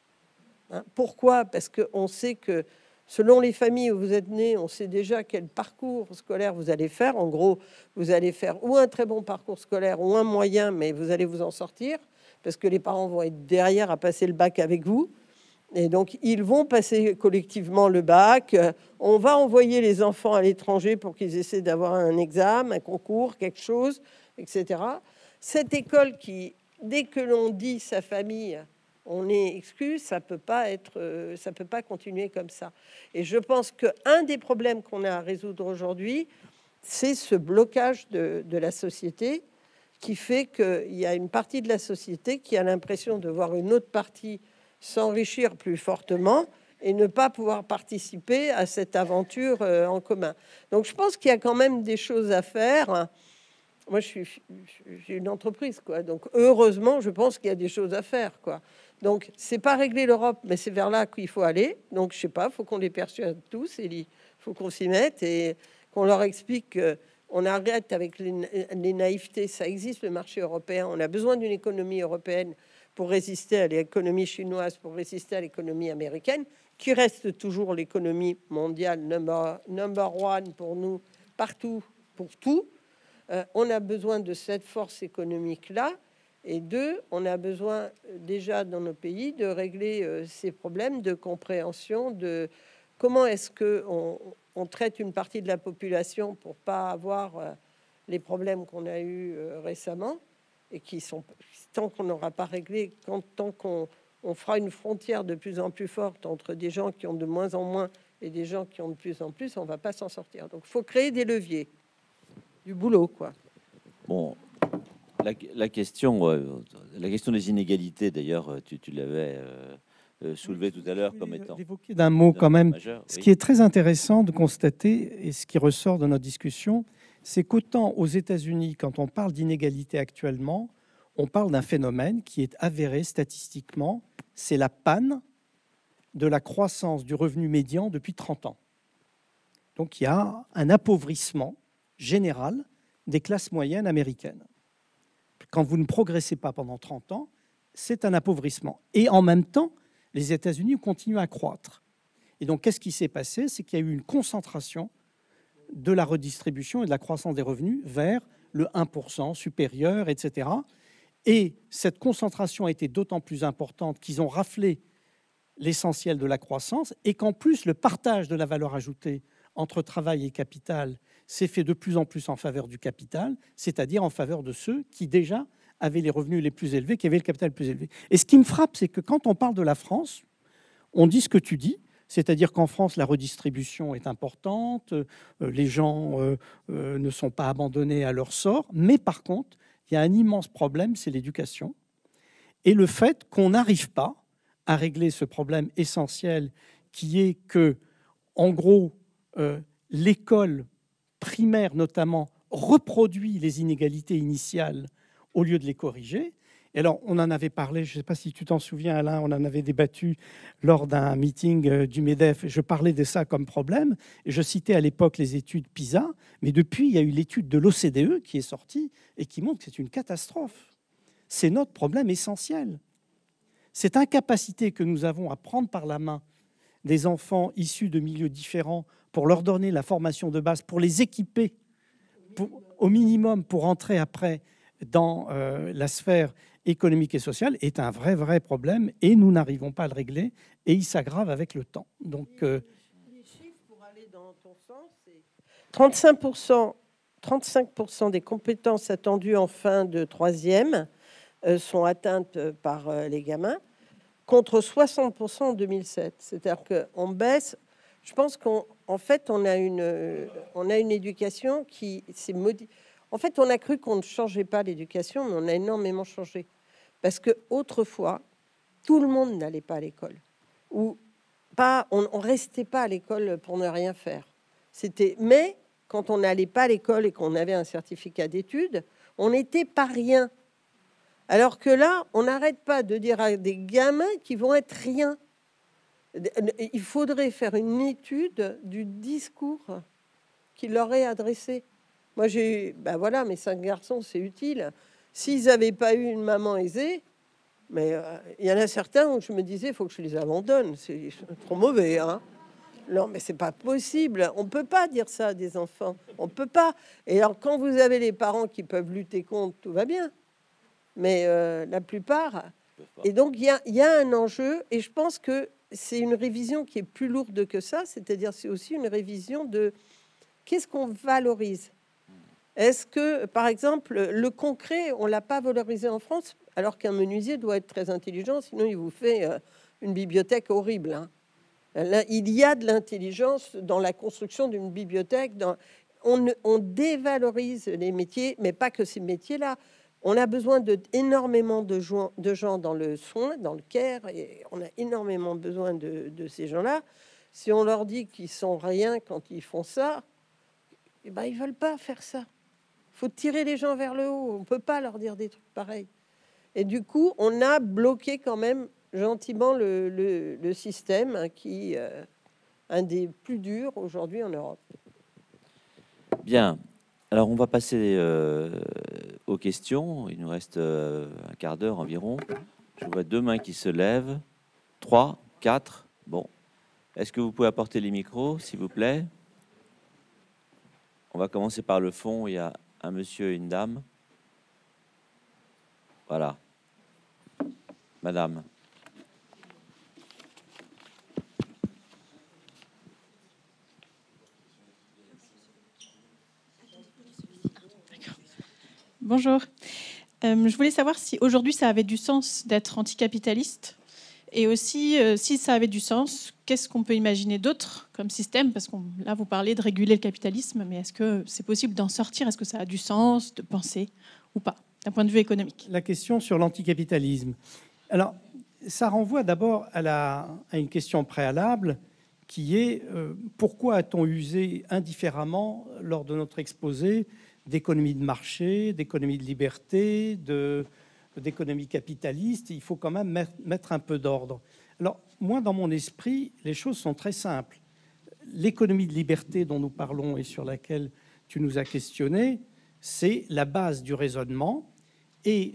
Pourquoi? Parce qu'on sait que selon les familles où vous êtes nés, on sait déjà quel parcours scolaire vous allez faire. En gros, vous allez faire ou un très bon parcours scolaire ou un moyen, mais vous allez vous en sortir parce que les parents vont être derrière à passer le bac avec vous. Et donc, ils vont passer collectivement le bac. On va envoyer les enfants à l'étranger pour qu'ils essaient d'avoir un examen, un concours, quelque chose, etc. Cette école qui, dès que l'on dit sa famille, on est exclu, ça peut pas continuer comme ça. Et je pense qu'un des problèmes qu'on a à résoudre aujourd'hui, c'est ce blocage de la société qui fait qu'il y a une partie de la société qui a l'impression de voir une autre partie s'enrichir plus fortement et ne pas pouvoir participer à cette aventure en commun. Donc je pense qu'il y a quand même des choses à faire. Moi, j'ai une entreprise, quoi. Donc heureusement, je pense qu'il y a des choses à faire, quoi. Donc c'est pas régler l'Europe, mais c'est vers là qu'il faut aller. Donc je sais pas, faut qu'on les persuade tous, il faut qu'on s'y mette et qu'on leur explique qu'on arrête avec les naïvetés. Ça existe, le marché européen. On a besoin d'une économie européenne pour résister à l'économie chinoise, pour résister à l'économie américaine, qui reste toujours l'économie mondiale number one pour nous, partout, pour tout. On a besoin de cette force économique-là. Et deux, on a besoin déjà dans nos pays de régler ces problèmes de compréhension de comment est-ce qu'on traite une partie de la population pour pas avoir les problèmes qu'on a eus récemment et qui sont, tant qu'on n'aura pas réglé, tant qu'on fera une frontière de plus en plus forte entre des gens qui ont de moins en moins et des gens qui ont de plus en plus, on va pas s'en sortir. Donc, il faut créer des leviers, du boulot, quoi. Bon, la question des inégalités, d'ailleurs, tu l'avais soulevé tout à l'heure comme étant... Évoquer d'un mot quand même. Majeur, Ce oui. qui est très intéressant de constater et ce qui ressort de notre discussion, c'est qu'autant aux États-Unis, quand on parle d'inégalité actuellement, on parle d'un phénomène qui est avéré statistiquement, c'est la panne de la croissance du revenu médian depuis 30 ans. Donc il y a un appauvrissement général des classes moyennes américaines. Quand vous ne progressez pas pendant 30 ans, c'est un appauvrissement. Et en même temps, les États-Unis continuent à croître. Et donc, qu'est-ce qui s'est passé? C'est qu'il y a eu une concentration de la redistribution et de la croissance des revenus vers le 1% supérieur, etc. Et cette concentration a été d'autant plus importante qu'ils ont raflé l'essentiel de la croissance et qu'en plus, le partage de la valeur ajoutée entre travail et capital s'est fait de plus en plus en faveur du capital, c'est-à-dire en faveur de ceux qui déjà avaient les revenus les plus élevés, qui avaient le capital le plus élevé. Et ce qui me frappe, c'est que quand on parle de la France, on dit ce que tu dis, c'est-à-dire qu'en France, la redistribution est importante, les gens ne sont pas abandonnés à leur sort, mais par contre, il y a un immense problème, c'est l'éducation, et le fait qu'on n'arrive pas à régler ce problème essentiel qui est que, en gros, l'école primaire notamment reproduit les inégalités initiales au lieu de les corriger. Et alors, on en avait parlé, je ne sais pas si tu t'en souviens, Alain, on en avait débattu lors d'un meeting du MEDEF. Je parlais de ça comme problème. Et je citais à l'époque les études PISA, mais depuis, il y a eu l'étude de l'OCDE qui est sortie et qui montre que c'est une catastrophe. C'est notre problème essentiel. Cette incapacité que nous avons à prendre par la main des enfants issus de milieux différents pour leur donner la formation de base, pour les équiper au minimum pour entrer après dans la sphère économique et sociale est un vrai problème et nous n'arrivons pas à le régler et il s'aggrave avec le temps. Donc, les chiffres pour aller dans ton sens, c'est 35% des compétences attendues en fin de troisième sont atteintes par les gamins, contre 60% en 2007. C'est-à-dire qu'on baisse. Je pense qu'en fait, on a une éducation qui s'est modifiée. En fait, on a cru qu'on ne changeait pas l'éducation, mais on a énormément changé. Parce qu'autrefois, tout le monde n'allait pas à l'école. Ou pas, on ne restait pas à l'école pour ne rien faire. Mais quand on n'allait pas à l'école et qu'on avait un certificat d'études, on n'était pas rien. Alors que là, on n'arrête pas de dire à des gamins qui vont être rien. Il faudrait faire une étude du discours qui leur est adressé. Moi, ben voilà, mes 5 garçons, c'est utile. S'ils n'avaient pas eu une maman aisée, mais il y en a certains où je me disais, il faut que je les abandonne. C'est trop mauvais, hein. Non, mais c'est pas possible. On peut pas dire ça à des enfants. On peut pas. Et alors, quand vous avez les parents qui peuvent lutter contre, tout va bien. Mais la plupart. Et donc, il y a un enjeu. Et je pense que c'est une révision qui est plus lourde que ça. C'est-à-dire, c'est aussi une révision de qu'est-ce qu'on valorise. Est-ce que, par exemple, le concret, on l'a pas valorisé en France, alors qu'un menuisier doit être très intelligent, sinon il vous fait une bibliothèque horrible, hein. Là, il y a de l'intelligence dans la construction d'une bibliothèque. On dévalorise les métiers, mais pas que ces métiers-là. On a besoin énormément de gens dans le soin, dans le care, et on a énormément besoin de ces gens-là. Si on leur dit qu'ils sont rien quand ils font ça, eh ben, ils veulent pas faire ça. Il faut tirer les gens vers le haut. On peut pas leur dire des trucs pareils. Et du coup, on a bloqué quand même gentiment le système qui est un des plus durs aujourd'hui en Europe. Bien. Alors, on va passer aux questions. Il nous reste un quart d'heure environ. Je vois 2 mains qui se lèvent. 3, 4. Bon. Est-ce que vous pouvez apporter les micros, s'il vous plaît? On va commencer par le fond. Il y a un monsieur et une dame. Voilà. Madame. Bonjour. Je voulais savoir si aujourd'hui ça avait du sens d'être anticapitaliste et aussi si ça avait du sens, qu'est-ce qu'on peut imaginer d'autre comme système? Parce que là, vous parlez de réguler le capitalisme, mais est-ce que c'est possible d'en sortir? Est-ce que ça a du sens de penser ou pas, d'un point de vue économique? La question sur l'anticapitalisme. Alors, ça renvoie d'abord à une question préalable qui est pourquoi a-t-on usé indifféremment lors de notre exposé d'économie de marché, d'économie de liberté, d'économie capitaliste? Il faut quand même mettre un peu d'ordre. Alors, moi, dans mon esprit, les choses sont très simples. L'économie de liberté dont nous parlons et sur laquelle tu nous as questionné, c'est la base du raisonnement. Et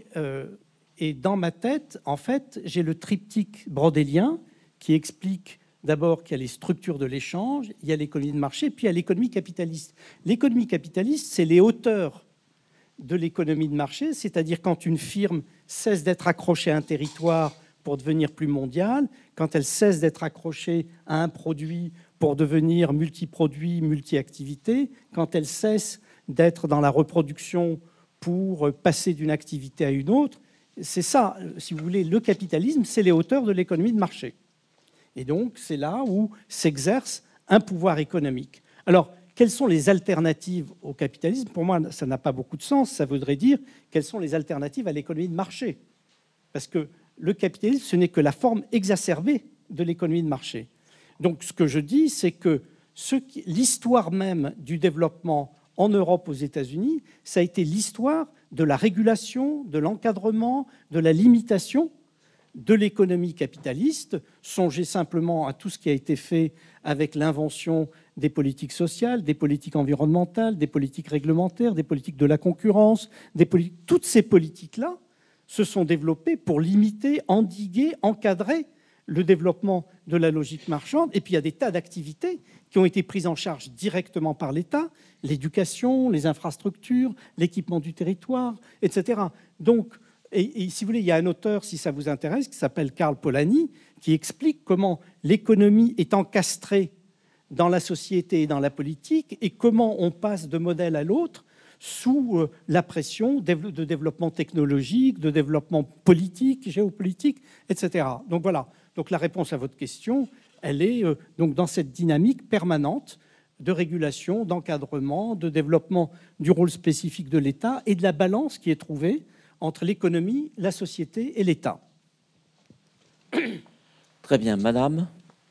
dans ma tête, en fait, j'ai le triptyque brodélien qui explique d'abord qu'il y a les structures de l'échange, il y a l'économie de marché, puis il y a l'économie capitaliste. L'économie capitaliste, c'est les hauteurs de l'économie de marché, c'est-à-dire quand une firme cesse d'être accrochée à un territoire pour devenir plus mondiale, quand elle cesse d'être accrochée à un produit pour devenir multiproduit, multi-activité, quand elle cesse d'être dans la reproduction pour passer d'une activité à une autre. C'est ça, si vous voulez, le capitalisme, c'est les hauteurs de l'économie de marché. Et donc, c'est là où s'exerce un pouvoir économique. Alors, quelles sont les alternatives au capitalisme? Pour moi, ça n'a pas beaucoup de sens. Ça voudrait dire quelles sont les alternatives à l'économie de marché. Parce que le capitalisme, ce n'est que la forme exacerbée de l'économie de marché. Donc, ce que je dis, c'est que l'histoire même du développement en Europe, aux États-Unis, ça a été l'histoire de la régulation, de l'encadrement, de la limitation de l'économie capitaliste. Songez simplement à tout ce qui a été fait avec l'invention des politiques sociales, des politiques environnementales, des politiques réglementaires, des politiques de la concurrence. Toutes ces politiques-là se sont développées pour limiter, endiguer, encadrer le développement de la logique marchande. Et puis, il y a des tas d'activités qui ont été prises en charge directement par l'État, l'éducation, les infrastructures, l'équipement du territoire, etc. Donc, et si vous voulez, il y a un auteur, si ça vous intéresse, qui s'appelle Karl Polanyi, qui explique comment l'économie est encastrée dans la société et dans la politique, et comment on passe de modèle à l'autre sous la pression de développement technologique, de développement politique, géopolitique, etc. Donc voilà. Donc la réponse à votre question, elle est donc dans cette dynamique permanente de régulation, d'encadrement, de développement du rôle spécifique de l'État et de la balance qui est trouvée entre l'économie, la société et l'État. Très bien, madame.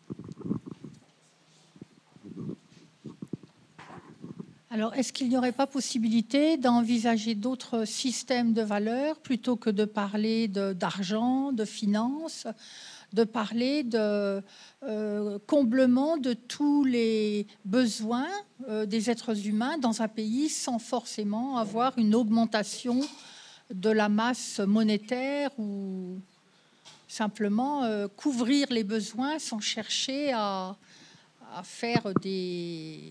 Alors, est-ce qu'il n'y aurait pas possibilité d'envisager d'autres systèmes de valeurs plutôt que de parler d'argent, de finances, de parler de comblement de tous les besoins des êtres humains dans un pays sans forcément avoir une augmentation de la masse monétaire ou simplement couvrir les besoins sans chercher à faire des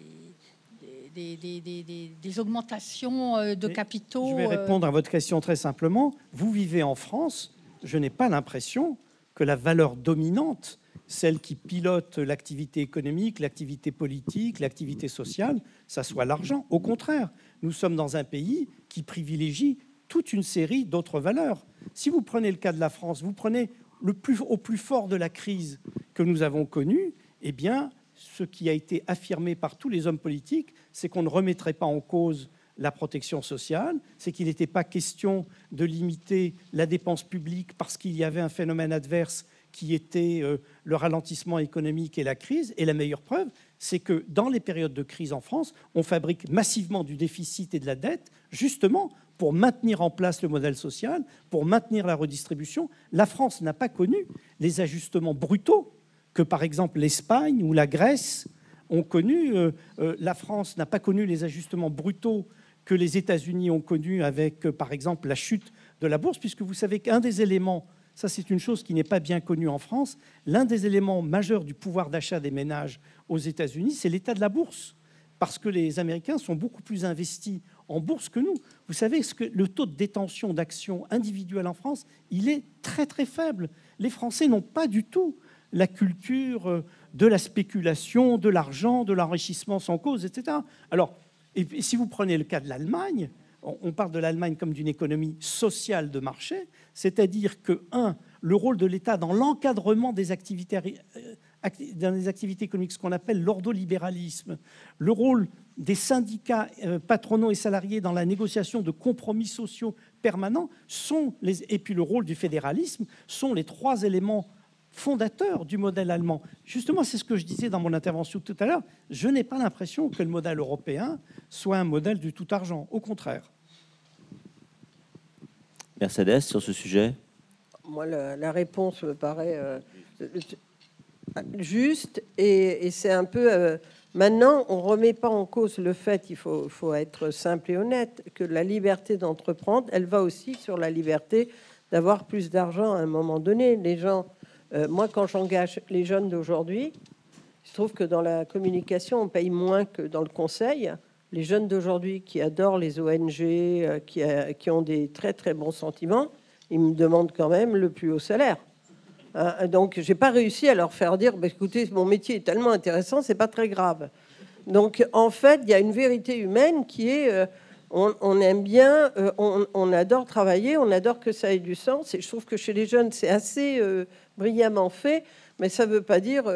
augmentations de capitaux. Je vais répondre à votre question très simplement. Vous vivez en France, je n'ai pas l'impression que la valeur dominante, celle qui pilote l'activité économique, l'activité politique, l'activité sociale, ça soit l'argent. Au contraire, nous sommes dans un pays qui privilégie toute une série d'autres valeurs. Si vous prenez le cas de la France, vous prenez au plus fort de la crise que nous avons connue, eh bien, ce qui a été affirmé par tous les hommes politiques, c'est qu'on ne remettrait pas en cause la protection sociale, c'est qu'il n'était pas question de limiter la dépense publique parce qu'il y avait un phénomène adverse qui était le ralentissement économique et la crise. Et la meilleure preuve, c'est que dans les périodes de crise en France, on fabrique massivement du déficit et de la dette, justement pour maintenir en place le modèle social, pour maintenir la redistribution. La France n'a pas connu les ajustements brutaux que, par exemple, l'Espagne ou la Grèce ont connu. La France n'a pas connu les ajustements brutaux que les États-Unis ont connus avec, par exemple, la chute de la bourse, puisque vous savez qu'un des éléments, ça c'est une chose qui n'est pas bien connue en France, l'un des éléments majeurs du pouvoir d'achat des ménages aux États-Unis, c'est l'état de la bourse, parce que les Américains sont beaucoup plus investis en bourse que nous. Vous savez que le taux de détention d'actions individuelles en France, il est très très faible. Les Français n'ont pas du tout la culture de la spéculation, de l'argent, de l'enrichissement sans cause, etc. Alors, et si vous prenez le cas de l'Allemagne, on parle de l'Allemagne comme d'une économie sociale de marché, c'est-à-dire que, le rôle de l'État dans l'encadrement des activités économiques, ce qu'on appelle l'ordolibéralisme, le rôle des syndicats patronaux et salariés dans la négociation de compromis sociaux permanents, et puis le rôle du fédéralisme, sont les trois éléments fondateur du modèle allemand. Justement, c'est ce que je disais dans mon intervention tout à l'heure. Je n'ai pas l'impression que le modèle européen soit un modèle du tout argent. Au contraire. Mercedes, sur ce sujet? Moi, la réponse me paraît juste. Et c'est un peu... maintenant, on ne remet pas en cause le fait, il faut être simple et honnête, que la liberté d'entreprendre, elle va aussi sur la liberté d'avoir plus d'argent à un moment donné. Les gens... moi, quand j'engage les jeunes d'aujourd'hui, je trouve que dans la communication, on paye moins que dans le conseil. Les jeunes d'aujourd'hui qui adorent les ONG, qui ont des très, très bons sentiments, ils me demandent quand même le plus haut salaire. Donc, je n'ai pas réussi à leur faire dire, bah, écoutez, mon métier est tellement intéressant, c'est pas très grave. Donc, en fait, il y a une vérité humaine qui est... on aime bien, on adore travailler, on adore que ça ait du sens. Et je trouve que chez les jeunes, c'est assez brillamment fait, mais ça ne veut pas dire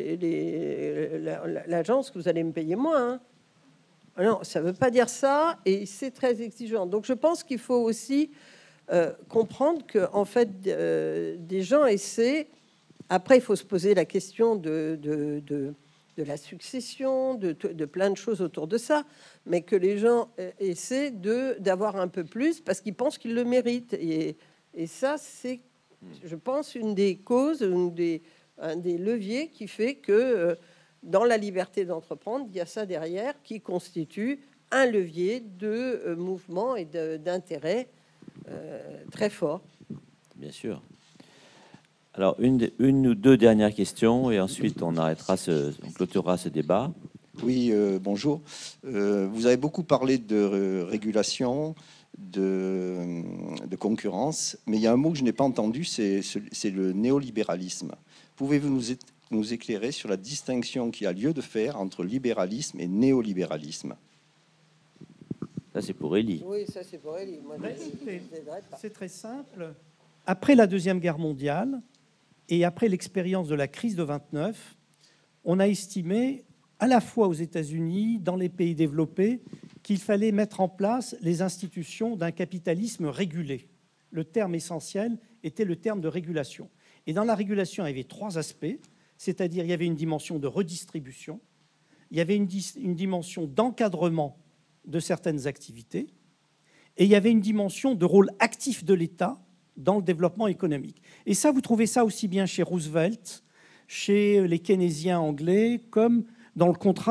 l'agence que vous allez me payer moins. Hein. Non, ça ne veut pas dire ça, et c'est très exigeant. Donc je pense qu'il faut aussi comprendre que, en fait, des gens essaient. Après, il faut se poser la question de la succession, de plein de choses autour de ça, mais que les gens essaient d'avoir un peu plus parce qu'ils pensent qu'ils le méritent. Et ça, c'est, je pense, une des causes, un des leviers qui fait que dans la liberté d'entreprendre, il y a ça derrière qui constitue un levier de mouvement et d'intérêt très fort. Bien sûr. Alors, une ou deux dernières questions et ensuite on on clôturera ce débat. Oui, bonjour. Vous avez beaucoup parlé de régulation, de concurrence, mais il y a un mot que je n'ai pas entendu, c'est le néolibéralisme. Pouvez-vous nous éclairer sur la distinction qu'il y a lieu de faire entre libéralisme et néolibéralisme? Ça, c'est pour Élie. Oui, ça c'est pour Élie. Moi, Ben, je écoutez, les aiderai pas. c'est très simple. Après la Deuxième Guerre mondiale et après l'expérience de la crise de 29, on a estimé, à la fois aux États-Unis, dans les pays développés, qu'il fallait mettre en place les institutions d'un capitalisme régulé. Le terme essentiel était le terme de régulation. Et dans la régulation, il y avait trois aspects, c'est-à-dire il y avait une dimension de redistribution, il y avait une dimension d'encadrement de certaines activités, et il y avait une dimension de rôle actif de l'État dans le développement économique. Et ça, vous trouvez ça aussi bien chez Roosevelt, chez les keynésiens anglais, comme dans le contrat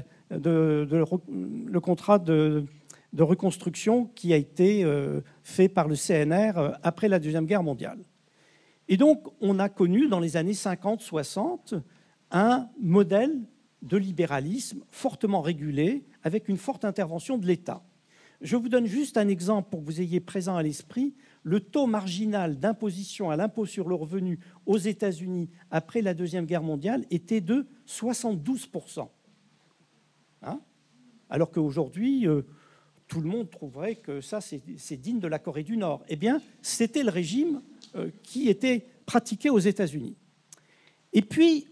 le contrat de reconstruction qui a été fait par le CNR après la Deuxième Guerre mondiale. Et donc, on a connu dans les années 50-60 un modèle de libéralisme fortement régulé, avec une forte intervention de l'État. Je vous donne juste un exemple pour que vous ayez présent à l'esprit. Le taux marginal d'imposition à l'impôt sur le revenu aux États-Unis après la Deuxième Guerre mondiale était de 72%. Alors qu'aujourd'hui, tout le monde trouverait que ça, c'est digne de la Corée du Nord. Eh bien, c'était le régime qui était pratiqué aux États-Unis. Et puis,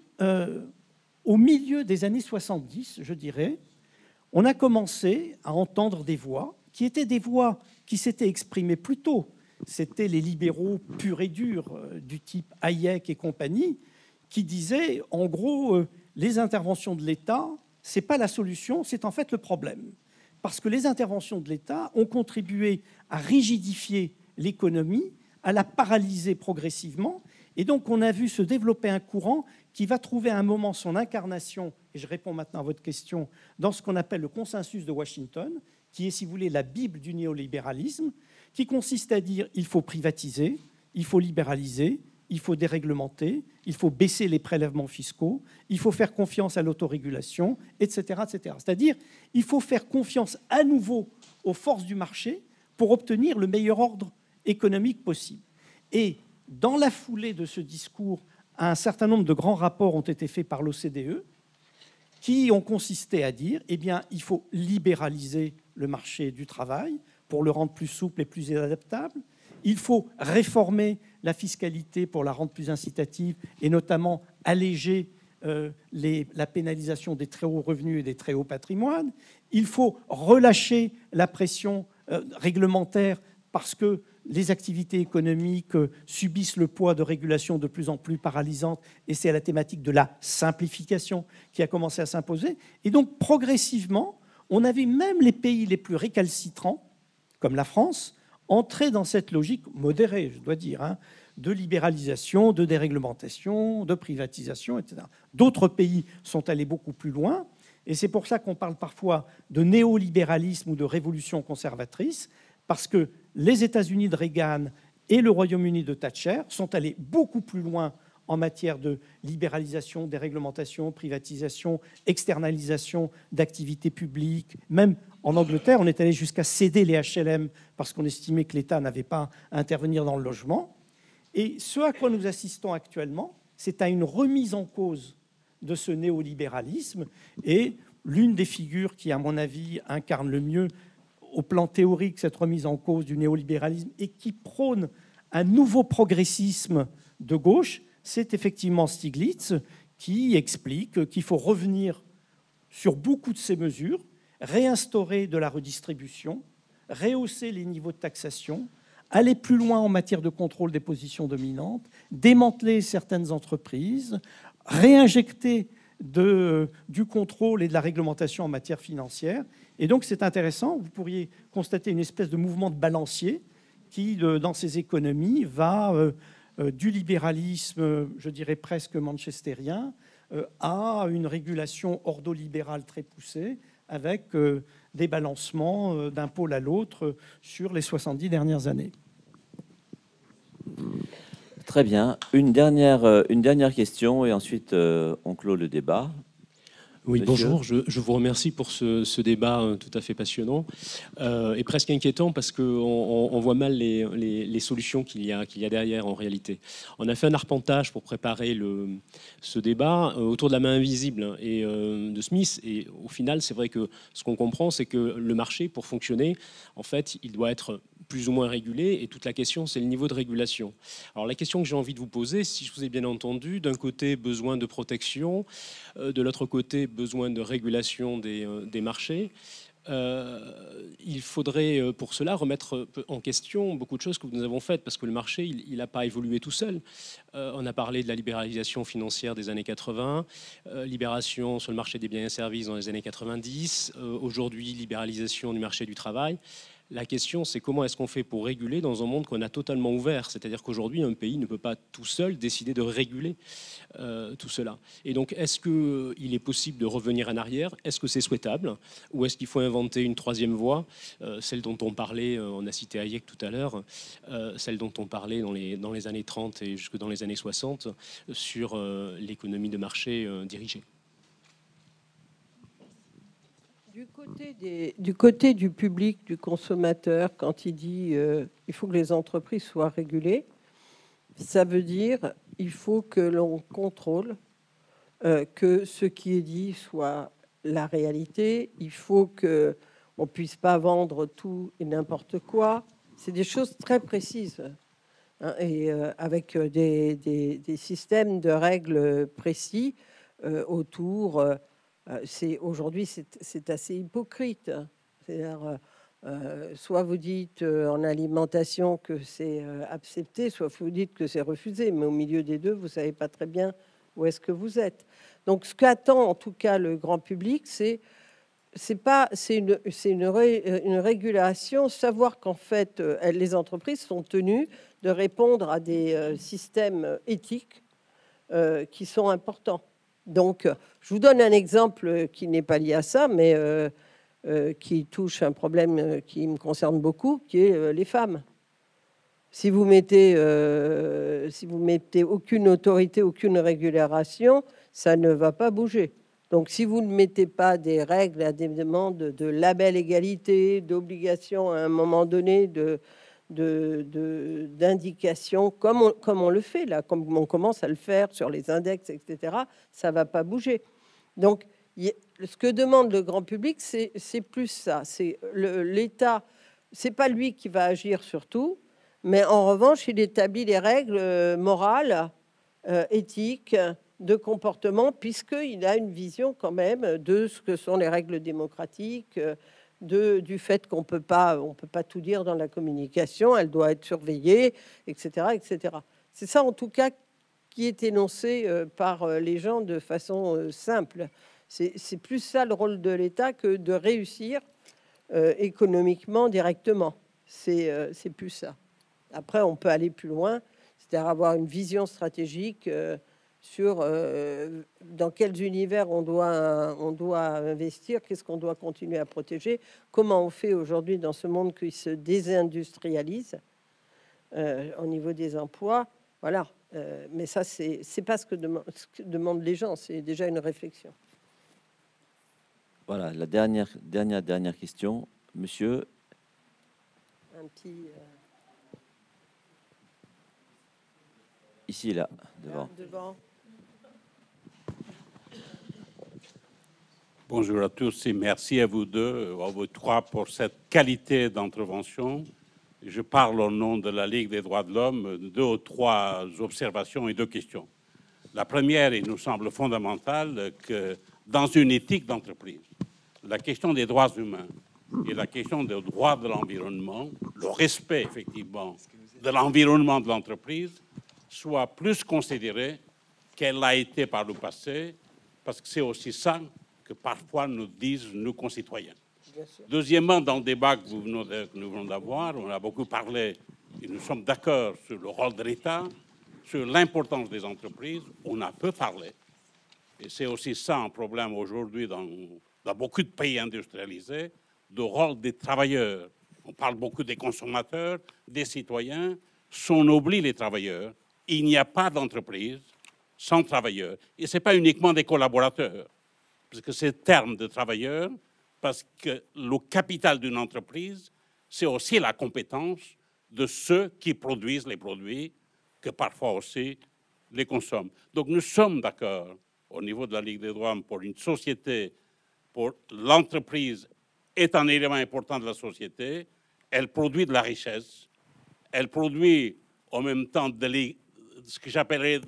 au milieu des années 70, je dirais, on a commencé à entendre des voix qui étaient des voix qui s'étaient exprimées plus tôt. C'était les libéraux purs et durs du type Hayek et compagnie qui disaient, en gros, les interventions de l'État, ce n'est pas la solution, c'est en fait le problème. Parce que les interventions de l'État ont contribué à rigidifier l'économie, à la paralyser progressivement. Et donc, on a vu se développer un courant qui va trouver à un moment son incarnation, et je réponds maintenant à votre question, dans ce qu'on appelle le consensus de Washington, qui est, si vous voulez, la Bible du néolibéralisme, qui consiste à dire il faut privatiser, il faut libéraliser, il faut déréglementer, il faut baisser les prélèvements fiscaux, il faut faire confiance à l'autorégulation, etc., etc. C'est-à-dire il faut faire confiance à nouveau aux forces du marché pour obtenir le meilleur ordre économique possible. Et dans la foulée de ce discours, un certain nombre de grands rapports ont été faits par l'OCDE qui ont consisté à dire eh bien, il faut libéraliser le marché du travail pour le rendre plus souple et plus adaptable. Il faut réformer la fiscalité pour la rendre plus incitative et notamment alléger la pénalisation des très hauts revenus et des très hauts patrimoines. Il faut relâcher la pression réglementaire parce que les activités économiques subissent le poids de régulations de plus en plus paralysantes et c'est la thématique de la simplification qui a commencé à s'imposer. Et donc, progressivement, on avait même les pays les plus récalcitrants, comme la France, entrer dans cette logique modérée, je dois dire, de libéralisation, de déréglementation, de privatisation, etc. D'autres pays sont allés beaucoup plus loin, et c'est pour ça qu'on parle parfois de néolibéralisme ou de révolution conservatrice, parce que les États-Unis de Reagan et le Royaume-Uni de Thatcher sont allés beaucoup plus loin en matière de libéralisation, déréglementation, privatisation, externalisation d'activités publiques. Même en Angleterre, on est allé jusqu'à céder les HLM parce qu'on estimait que l'État n'avait pas à intervenir dans le logement. Et ce à quoi nous assistons actuellement, c'est à une remise en cause de ce néolibéralisme. Et l'une des figures qui, à mon avis, incarne le mieux au plan théorique cette remise en cause du néolibéralisme et qui prône un nouveau progressisme de gauche, c'est effectivement Stiglitz qui explique qu'il faut revenir sur beaucoup de ces mesures, réinstaurer de la redistribution, rehausser les niveaux de taxation, aller plus loin en matière de contrôle des positions dominantes, démanteler certaines entreprises, réinjecter du contrôle et de la réglementation en matière financière. Et donc c'est intéressant, vous pourriez constater une espèce de mouvement de balancier qui, dans ces économies, va du libéralisme, je dirais presque manchestérien, à une régulation ordolibérale très poussée, avec des balancements d'un pôle à l'autre sur les 70 dernières années. Très bien. Une dernière question et ensuite on clôt le débat. Oui, Monsieur. bonjour, je vous remercie pour ce débat tout à fait passionnant et presque inquiétant parce qu'on voit mal les solutions qu'il y a derrière en réalité. On a fait un arpentage pour préparer ce débat autour de la main invisible et de Smith, et au final, c'est vrai que ce qu'on comprend, c'est que le marché, pour fonctionner, en fait, il doit être plus ou moins régulé, et toute la question, c'est le niveau de régulation. Alors la question que j'ai envie de vous poser, si je vous ai bien entendu, d'un côté, besoin de protection, de l'autre côté, besoin de régulation des marchés. Il faudrait pour cela remettre en question beaucoup de choses que nous avons faites, parce que le marché, il n'a pas évolué tout seul. On a parlé de la libéralisation financière des années 80, libération sur le marché des biens et services dans les années 90, aujourd'hui libéralisation du marché du travail. La question, c'est comment est-ce qu'on fait pour réguler dans un monde qu'on a totalement ouvert? C'est-à-dire qu'aujourd'hui, un pays ne peut pas tout seul décider de réguler tout cela. Et donc, est-ce qu'il est possible de revenir en arrière? Est-ce que c'est souhaitable? Ou est-ce qu'il faut inventer une troisième voie, celle dont on parlait, on a cité Hayek tout à l'heure, celle dont on parlait dans les années 30 et jusque dans les années 60, sur l'économie de marché dirigée? Du côté du public, du consommateur, quand il dit il faut que les entreprises soient régulées, ça veut dire il faut que l'on contrôle que ce qui est dit soit la réalité. Il faut que on puisse pas vendre tout et n'importe quoi. C'est des choses très précises, hein, et avec des systèmes de règles précis autour. Aujourd'hui, c'est assez hypocrite. C'est-à-dire, soit vous dites en alimentation que c'est accepté, soit vous dites que c'est refusé. Mais au milieu des deux, vous ne savez pas très bien où est-ce que vous êtes. Donc, ce qu'attend en tout cas le grand public, c'est une régulation, savoir qu'en fait, les entreprises sont tenues de répondre à des systèmes éthiques qui sont importants. Donc, je vous donne un exemple qui n'est pas lié à ça, mais qui touche un problème qui me concerne beaucoup, qui est les femmes. Si vous mettez aucune autorité, aucune régulation, ça ne va pas bouger. Donc, si vous ne mettez pas des règles à des demandes de label égalité, d'obligation à un moment donné d'indications, comme on le fait là, comme on commence à le faire sur les index, etc., ça va pas bouger. Donc, ce que demande le grand public, c'est plus ça. C'est l'État, c'est pas lui qui va agir sur tout, mais en revanche, il établit les règles morales, éthiques, de comportement, puisqu'il a une vision quand même de ce que sont les règles démocratiques, du fait qu'on peut pas tout dire dans la communication, elle doit être surveillée, etc., etc. C'est ça en tout cas qui est énoncé par les gens de façon simple. C'est plus ça le rôle de l'État que de réussir économiquement directement. C'est plus ça. Après, on peut aller plus loin, c'est-à-dire avoir une vision stratégique sur dans quels univers on doit investir, qu'est-ce qu'on doit continuer à protéger, comment on fait aujourd'hui dans ce monde qui se désindustrialise au niveau des emplois, voilà. Mais ça, c'est pas ce que demandent les gens, c'est déjà une réflexion. Voilà, la dernière question, monsieur. Un petit ici, là, devant. Bonjour à tous et merci à vous deux, à vous trois, pour cette qualité d'intervention. Je parle au nom de la Ligue des droits de l'homme, 2 ou 3 observations et 2 questions. La première, il nous semble fondamental que dans une éthique d'entreprise, la question des droits humains et la question des droits de l'environnement, le respect effectivement de l'environnement de l'entreprise, soit plus considérée qu'elle l'a été par le passé, parce que c'est aussi ça que parfois nous disent nos concitoyens. Deuxièmement, dans le débat que nous venons d'avoir, on a beaucoup parlé, et nous sommes d'accord sur le rôle de l'État, sur l'importance des entreprises, on a peu parlé. Et c'est aussi ça un problème aujourd'hui dans beaucoup de pays industrialisés, le rôle des travailleurs. On parle beaucoup des consommateurs, des citoyens, on oublie les travailleurs. Il n'y a pas d'entreprise sans travailleurs. Et ce n'est pas uniquement des collaborateurs. parce que c'est terme de travailleur, parce que le capital d'une entreprise, c'est aussi la compétence de ceux qui produisent les produits, que parfois aussi les consomment. Donc nous sommes d'accord au niveau de la Ligue des droits pour une société, pour l'entreprise est un élément important de la société, elle produit de la richesse, elle produit en même temps ce que j'appellerais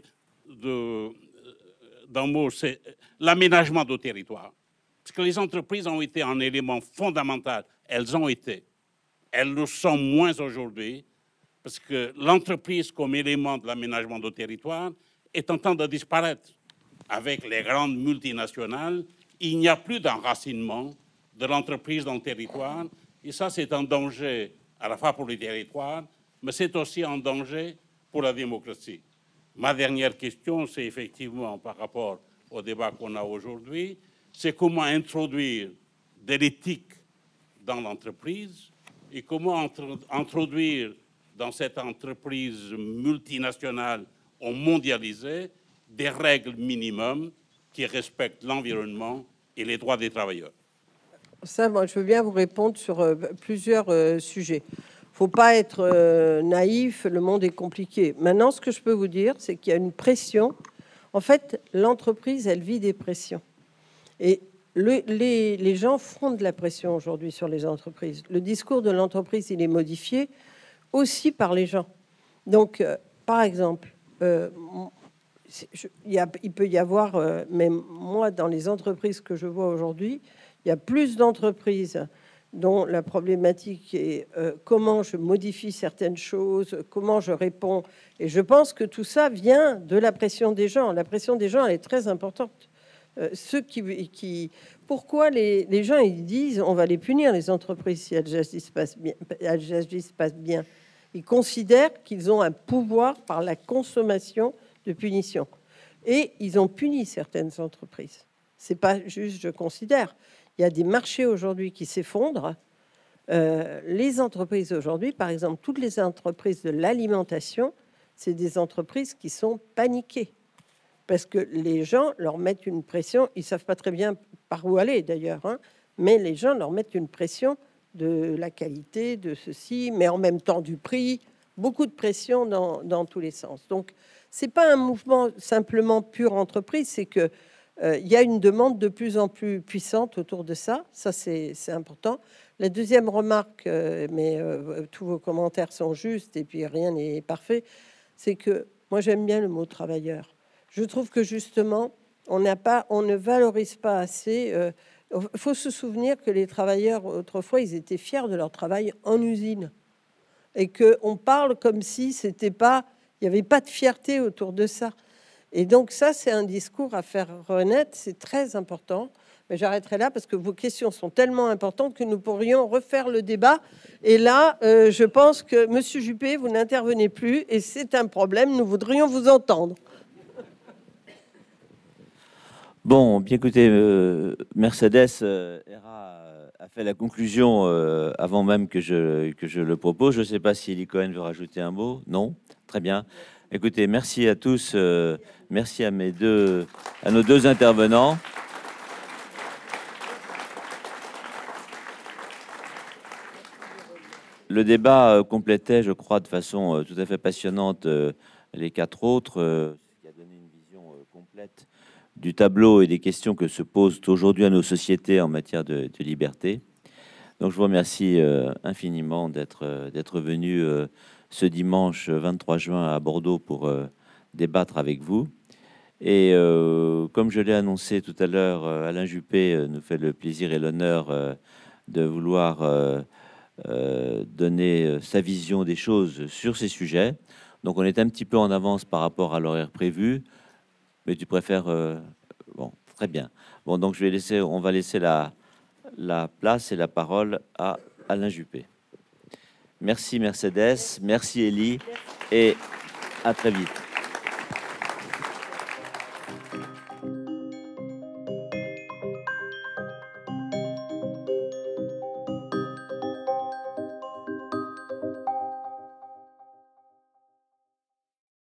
d'un mot, c'est l'aménagement du territoire. Parce que les entreprises ont été un élément fondamental, elles ont été. Elles le sont moins aujourd'hui, parce que l'entreprise comme élément de l'aménagement du territoire est en train de disparaître. Avec les grandes multinationales, il n'y a plus d'enracinement de l'entreprise dans le territoire, et ça c'est un danger à la fois pour le territoire, mais c'est aussi un danger pour la démocratie. Ma dernière question, c'est effectivement par rapport au débat qu'on a aujourd'hui, c'est comment introduire de l'éthique dans l'entreprise et comment introduire dans cette entreprise multinationale ou mondialisée des règles minimum qui respectent l'environnement et les droits des travailleurs. Ça, moi, je veux bien vous répondre sur plusieurs sujets. Il ne faut pas être naïf, le monde est compliqué. Maintenant, ce que je peux vous dire, c'est qu'il y a une pression. En fait, l'entreprise, elle vit des pressions. Et les gens font de la pression aujourd'hui sur les entreprises. Le discours de l'entreprise, il est modifié aussi par les gens. Donc, par exemple, il peut y avoir, même moi, dans les entreprises que je vois aujourd'hui, il y a plus d'entreprises dont la problématique est comment je modifie certaines choses, comment je réponds. Et je pense que tout ça vient de la pression des gens. La pression des gens, elle est très importante. Pourquoi les gens ils disent on va les punir, les entreprises, si elles agissent pas bien. Ils considèrent qu'ils ont un pouvoir par la consommation de punition. Et ils ont puni certaines entreprises. C'est pas juste, je considère. Il y a des marchés aujourd'hui qui s'effondrent. Les entreprises aujourd'hui, par exemple, toutes les entreprises de l'alimentation, c'est des entreprises qui sont paniquées. Parce que les gens leur mettent une pression. Ils ne savent pas très bien par où aller, d'ailleurs. Hein, mais les gens leur mettent une pression de la qualité, de ceci, mais en même temps du prix, beaucoup de pression dans tous les sens. Donc, c'est pas un mouvement simplement pure entreprise, c'est que il y a une demande de plus en plus puissante autour de ça. Ça, c'est important. La deuxième remarque, mais tous vos commentaires sont justes et puis rien n'est parfait, c'est que moi, j'aime bien le mot travailleur. Je trouve que justement, on ne valorise pas assez. Il faut se souvenir que les travailleurs, autrefois, ils étaient fiers de leur travail en usine. Et qu'on parle comme si c'était pas, il n'y avait pas de fierté autour de ça. Et donc ça, c'est un discours à faire renaître, c'est très important. Mais j'arrêterai là parce que vos questions sont tellement importantes que nous pourrions refaire le débat. Et là, je pense que Monsieur Juppé, vous n'intervenez plus et c'est un problème, nous voudrions vous entendre. Bon, bien écoutez, Mercedes a fait la conclusion avant même que je le propose. Je ne sais pas si Elie Cohen veut rajouter un mot. Non? Très bien. Écoutez, merci à tous. Merci à nos deux intervenants. Le débat complétait, je crois, de façon tout à fait passionnante les quatre autres, ce qui a donné une vision complète du tableau et des questions que se posent aujourd'hui à nos sociétés en matière de liberté. Donc je vous remercie infiniment d'être venu ce dimanche 23 juin à Bordeaux pour débattre avec vous. Et comme je l'ai annoncé tout à l'heure, Alain Juppé nous fait le plaisir et l'honneur de vouloir donner sa vision des choses sur ces sujets. Donc on est un petit peu en avance par rapport à l'horaire prévu, mais tu préfères... bon, très bien. Bon, donc on va laisser la place et la parole à Alain Juppé. Merci Mercedes, merci Elie, et à très vite.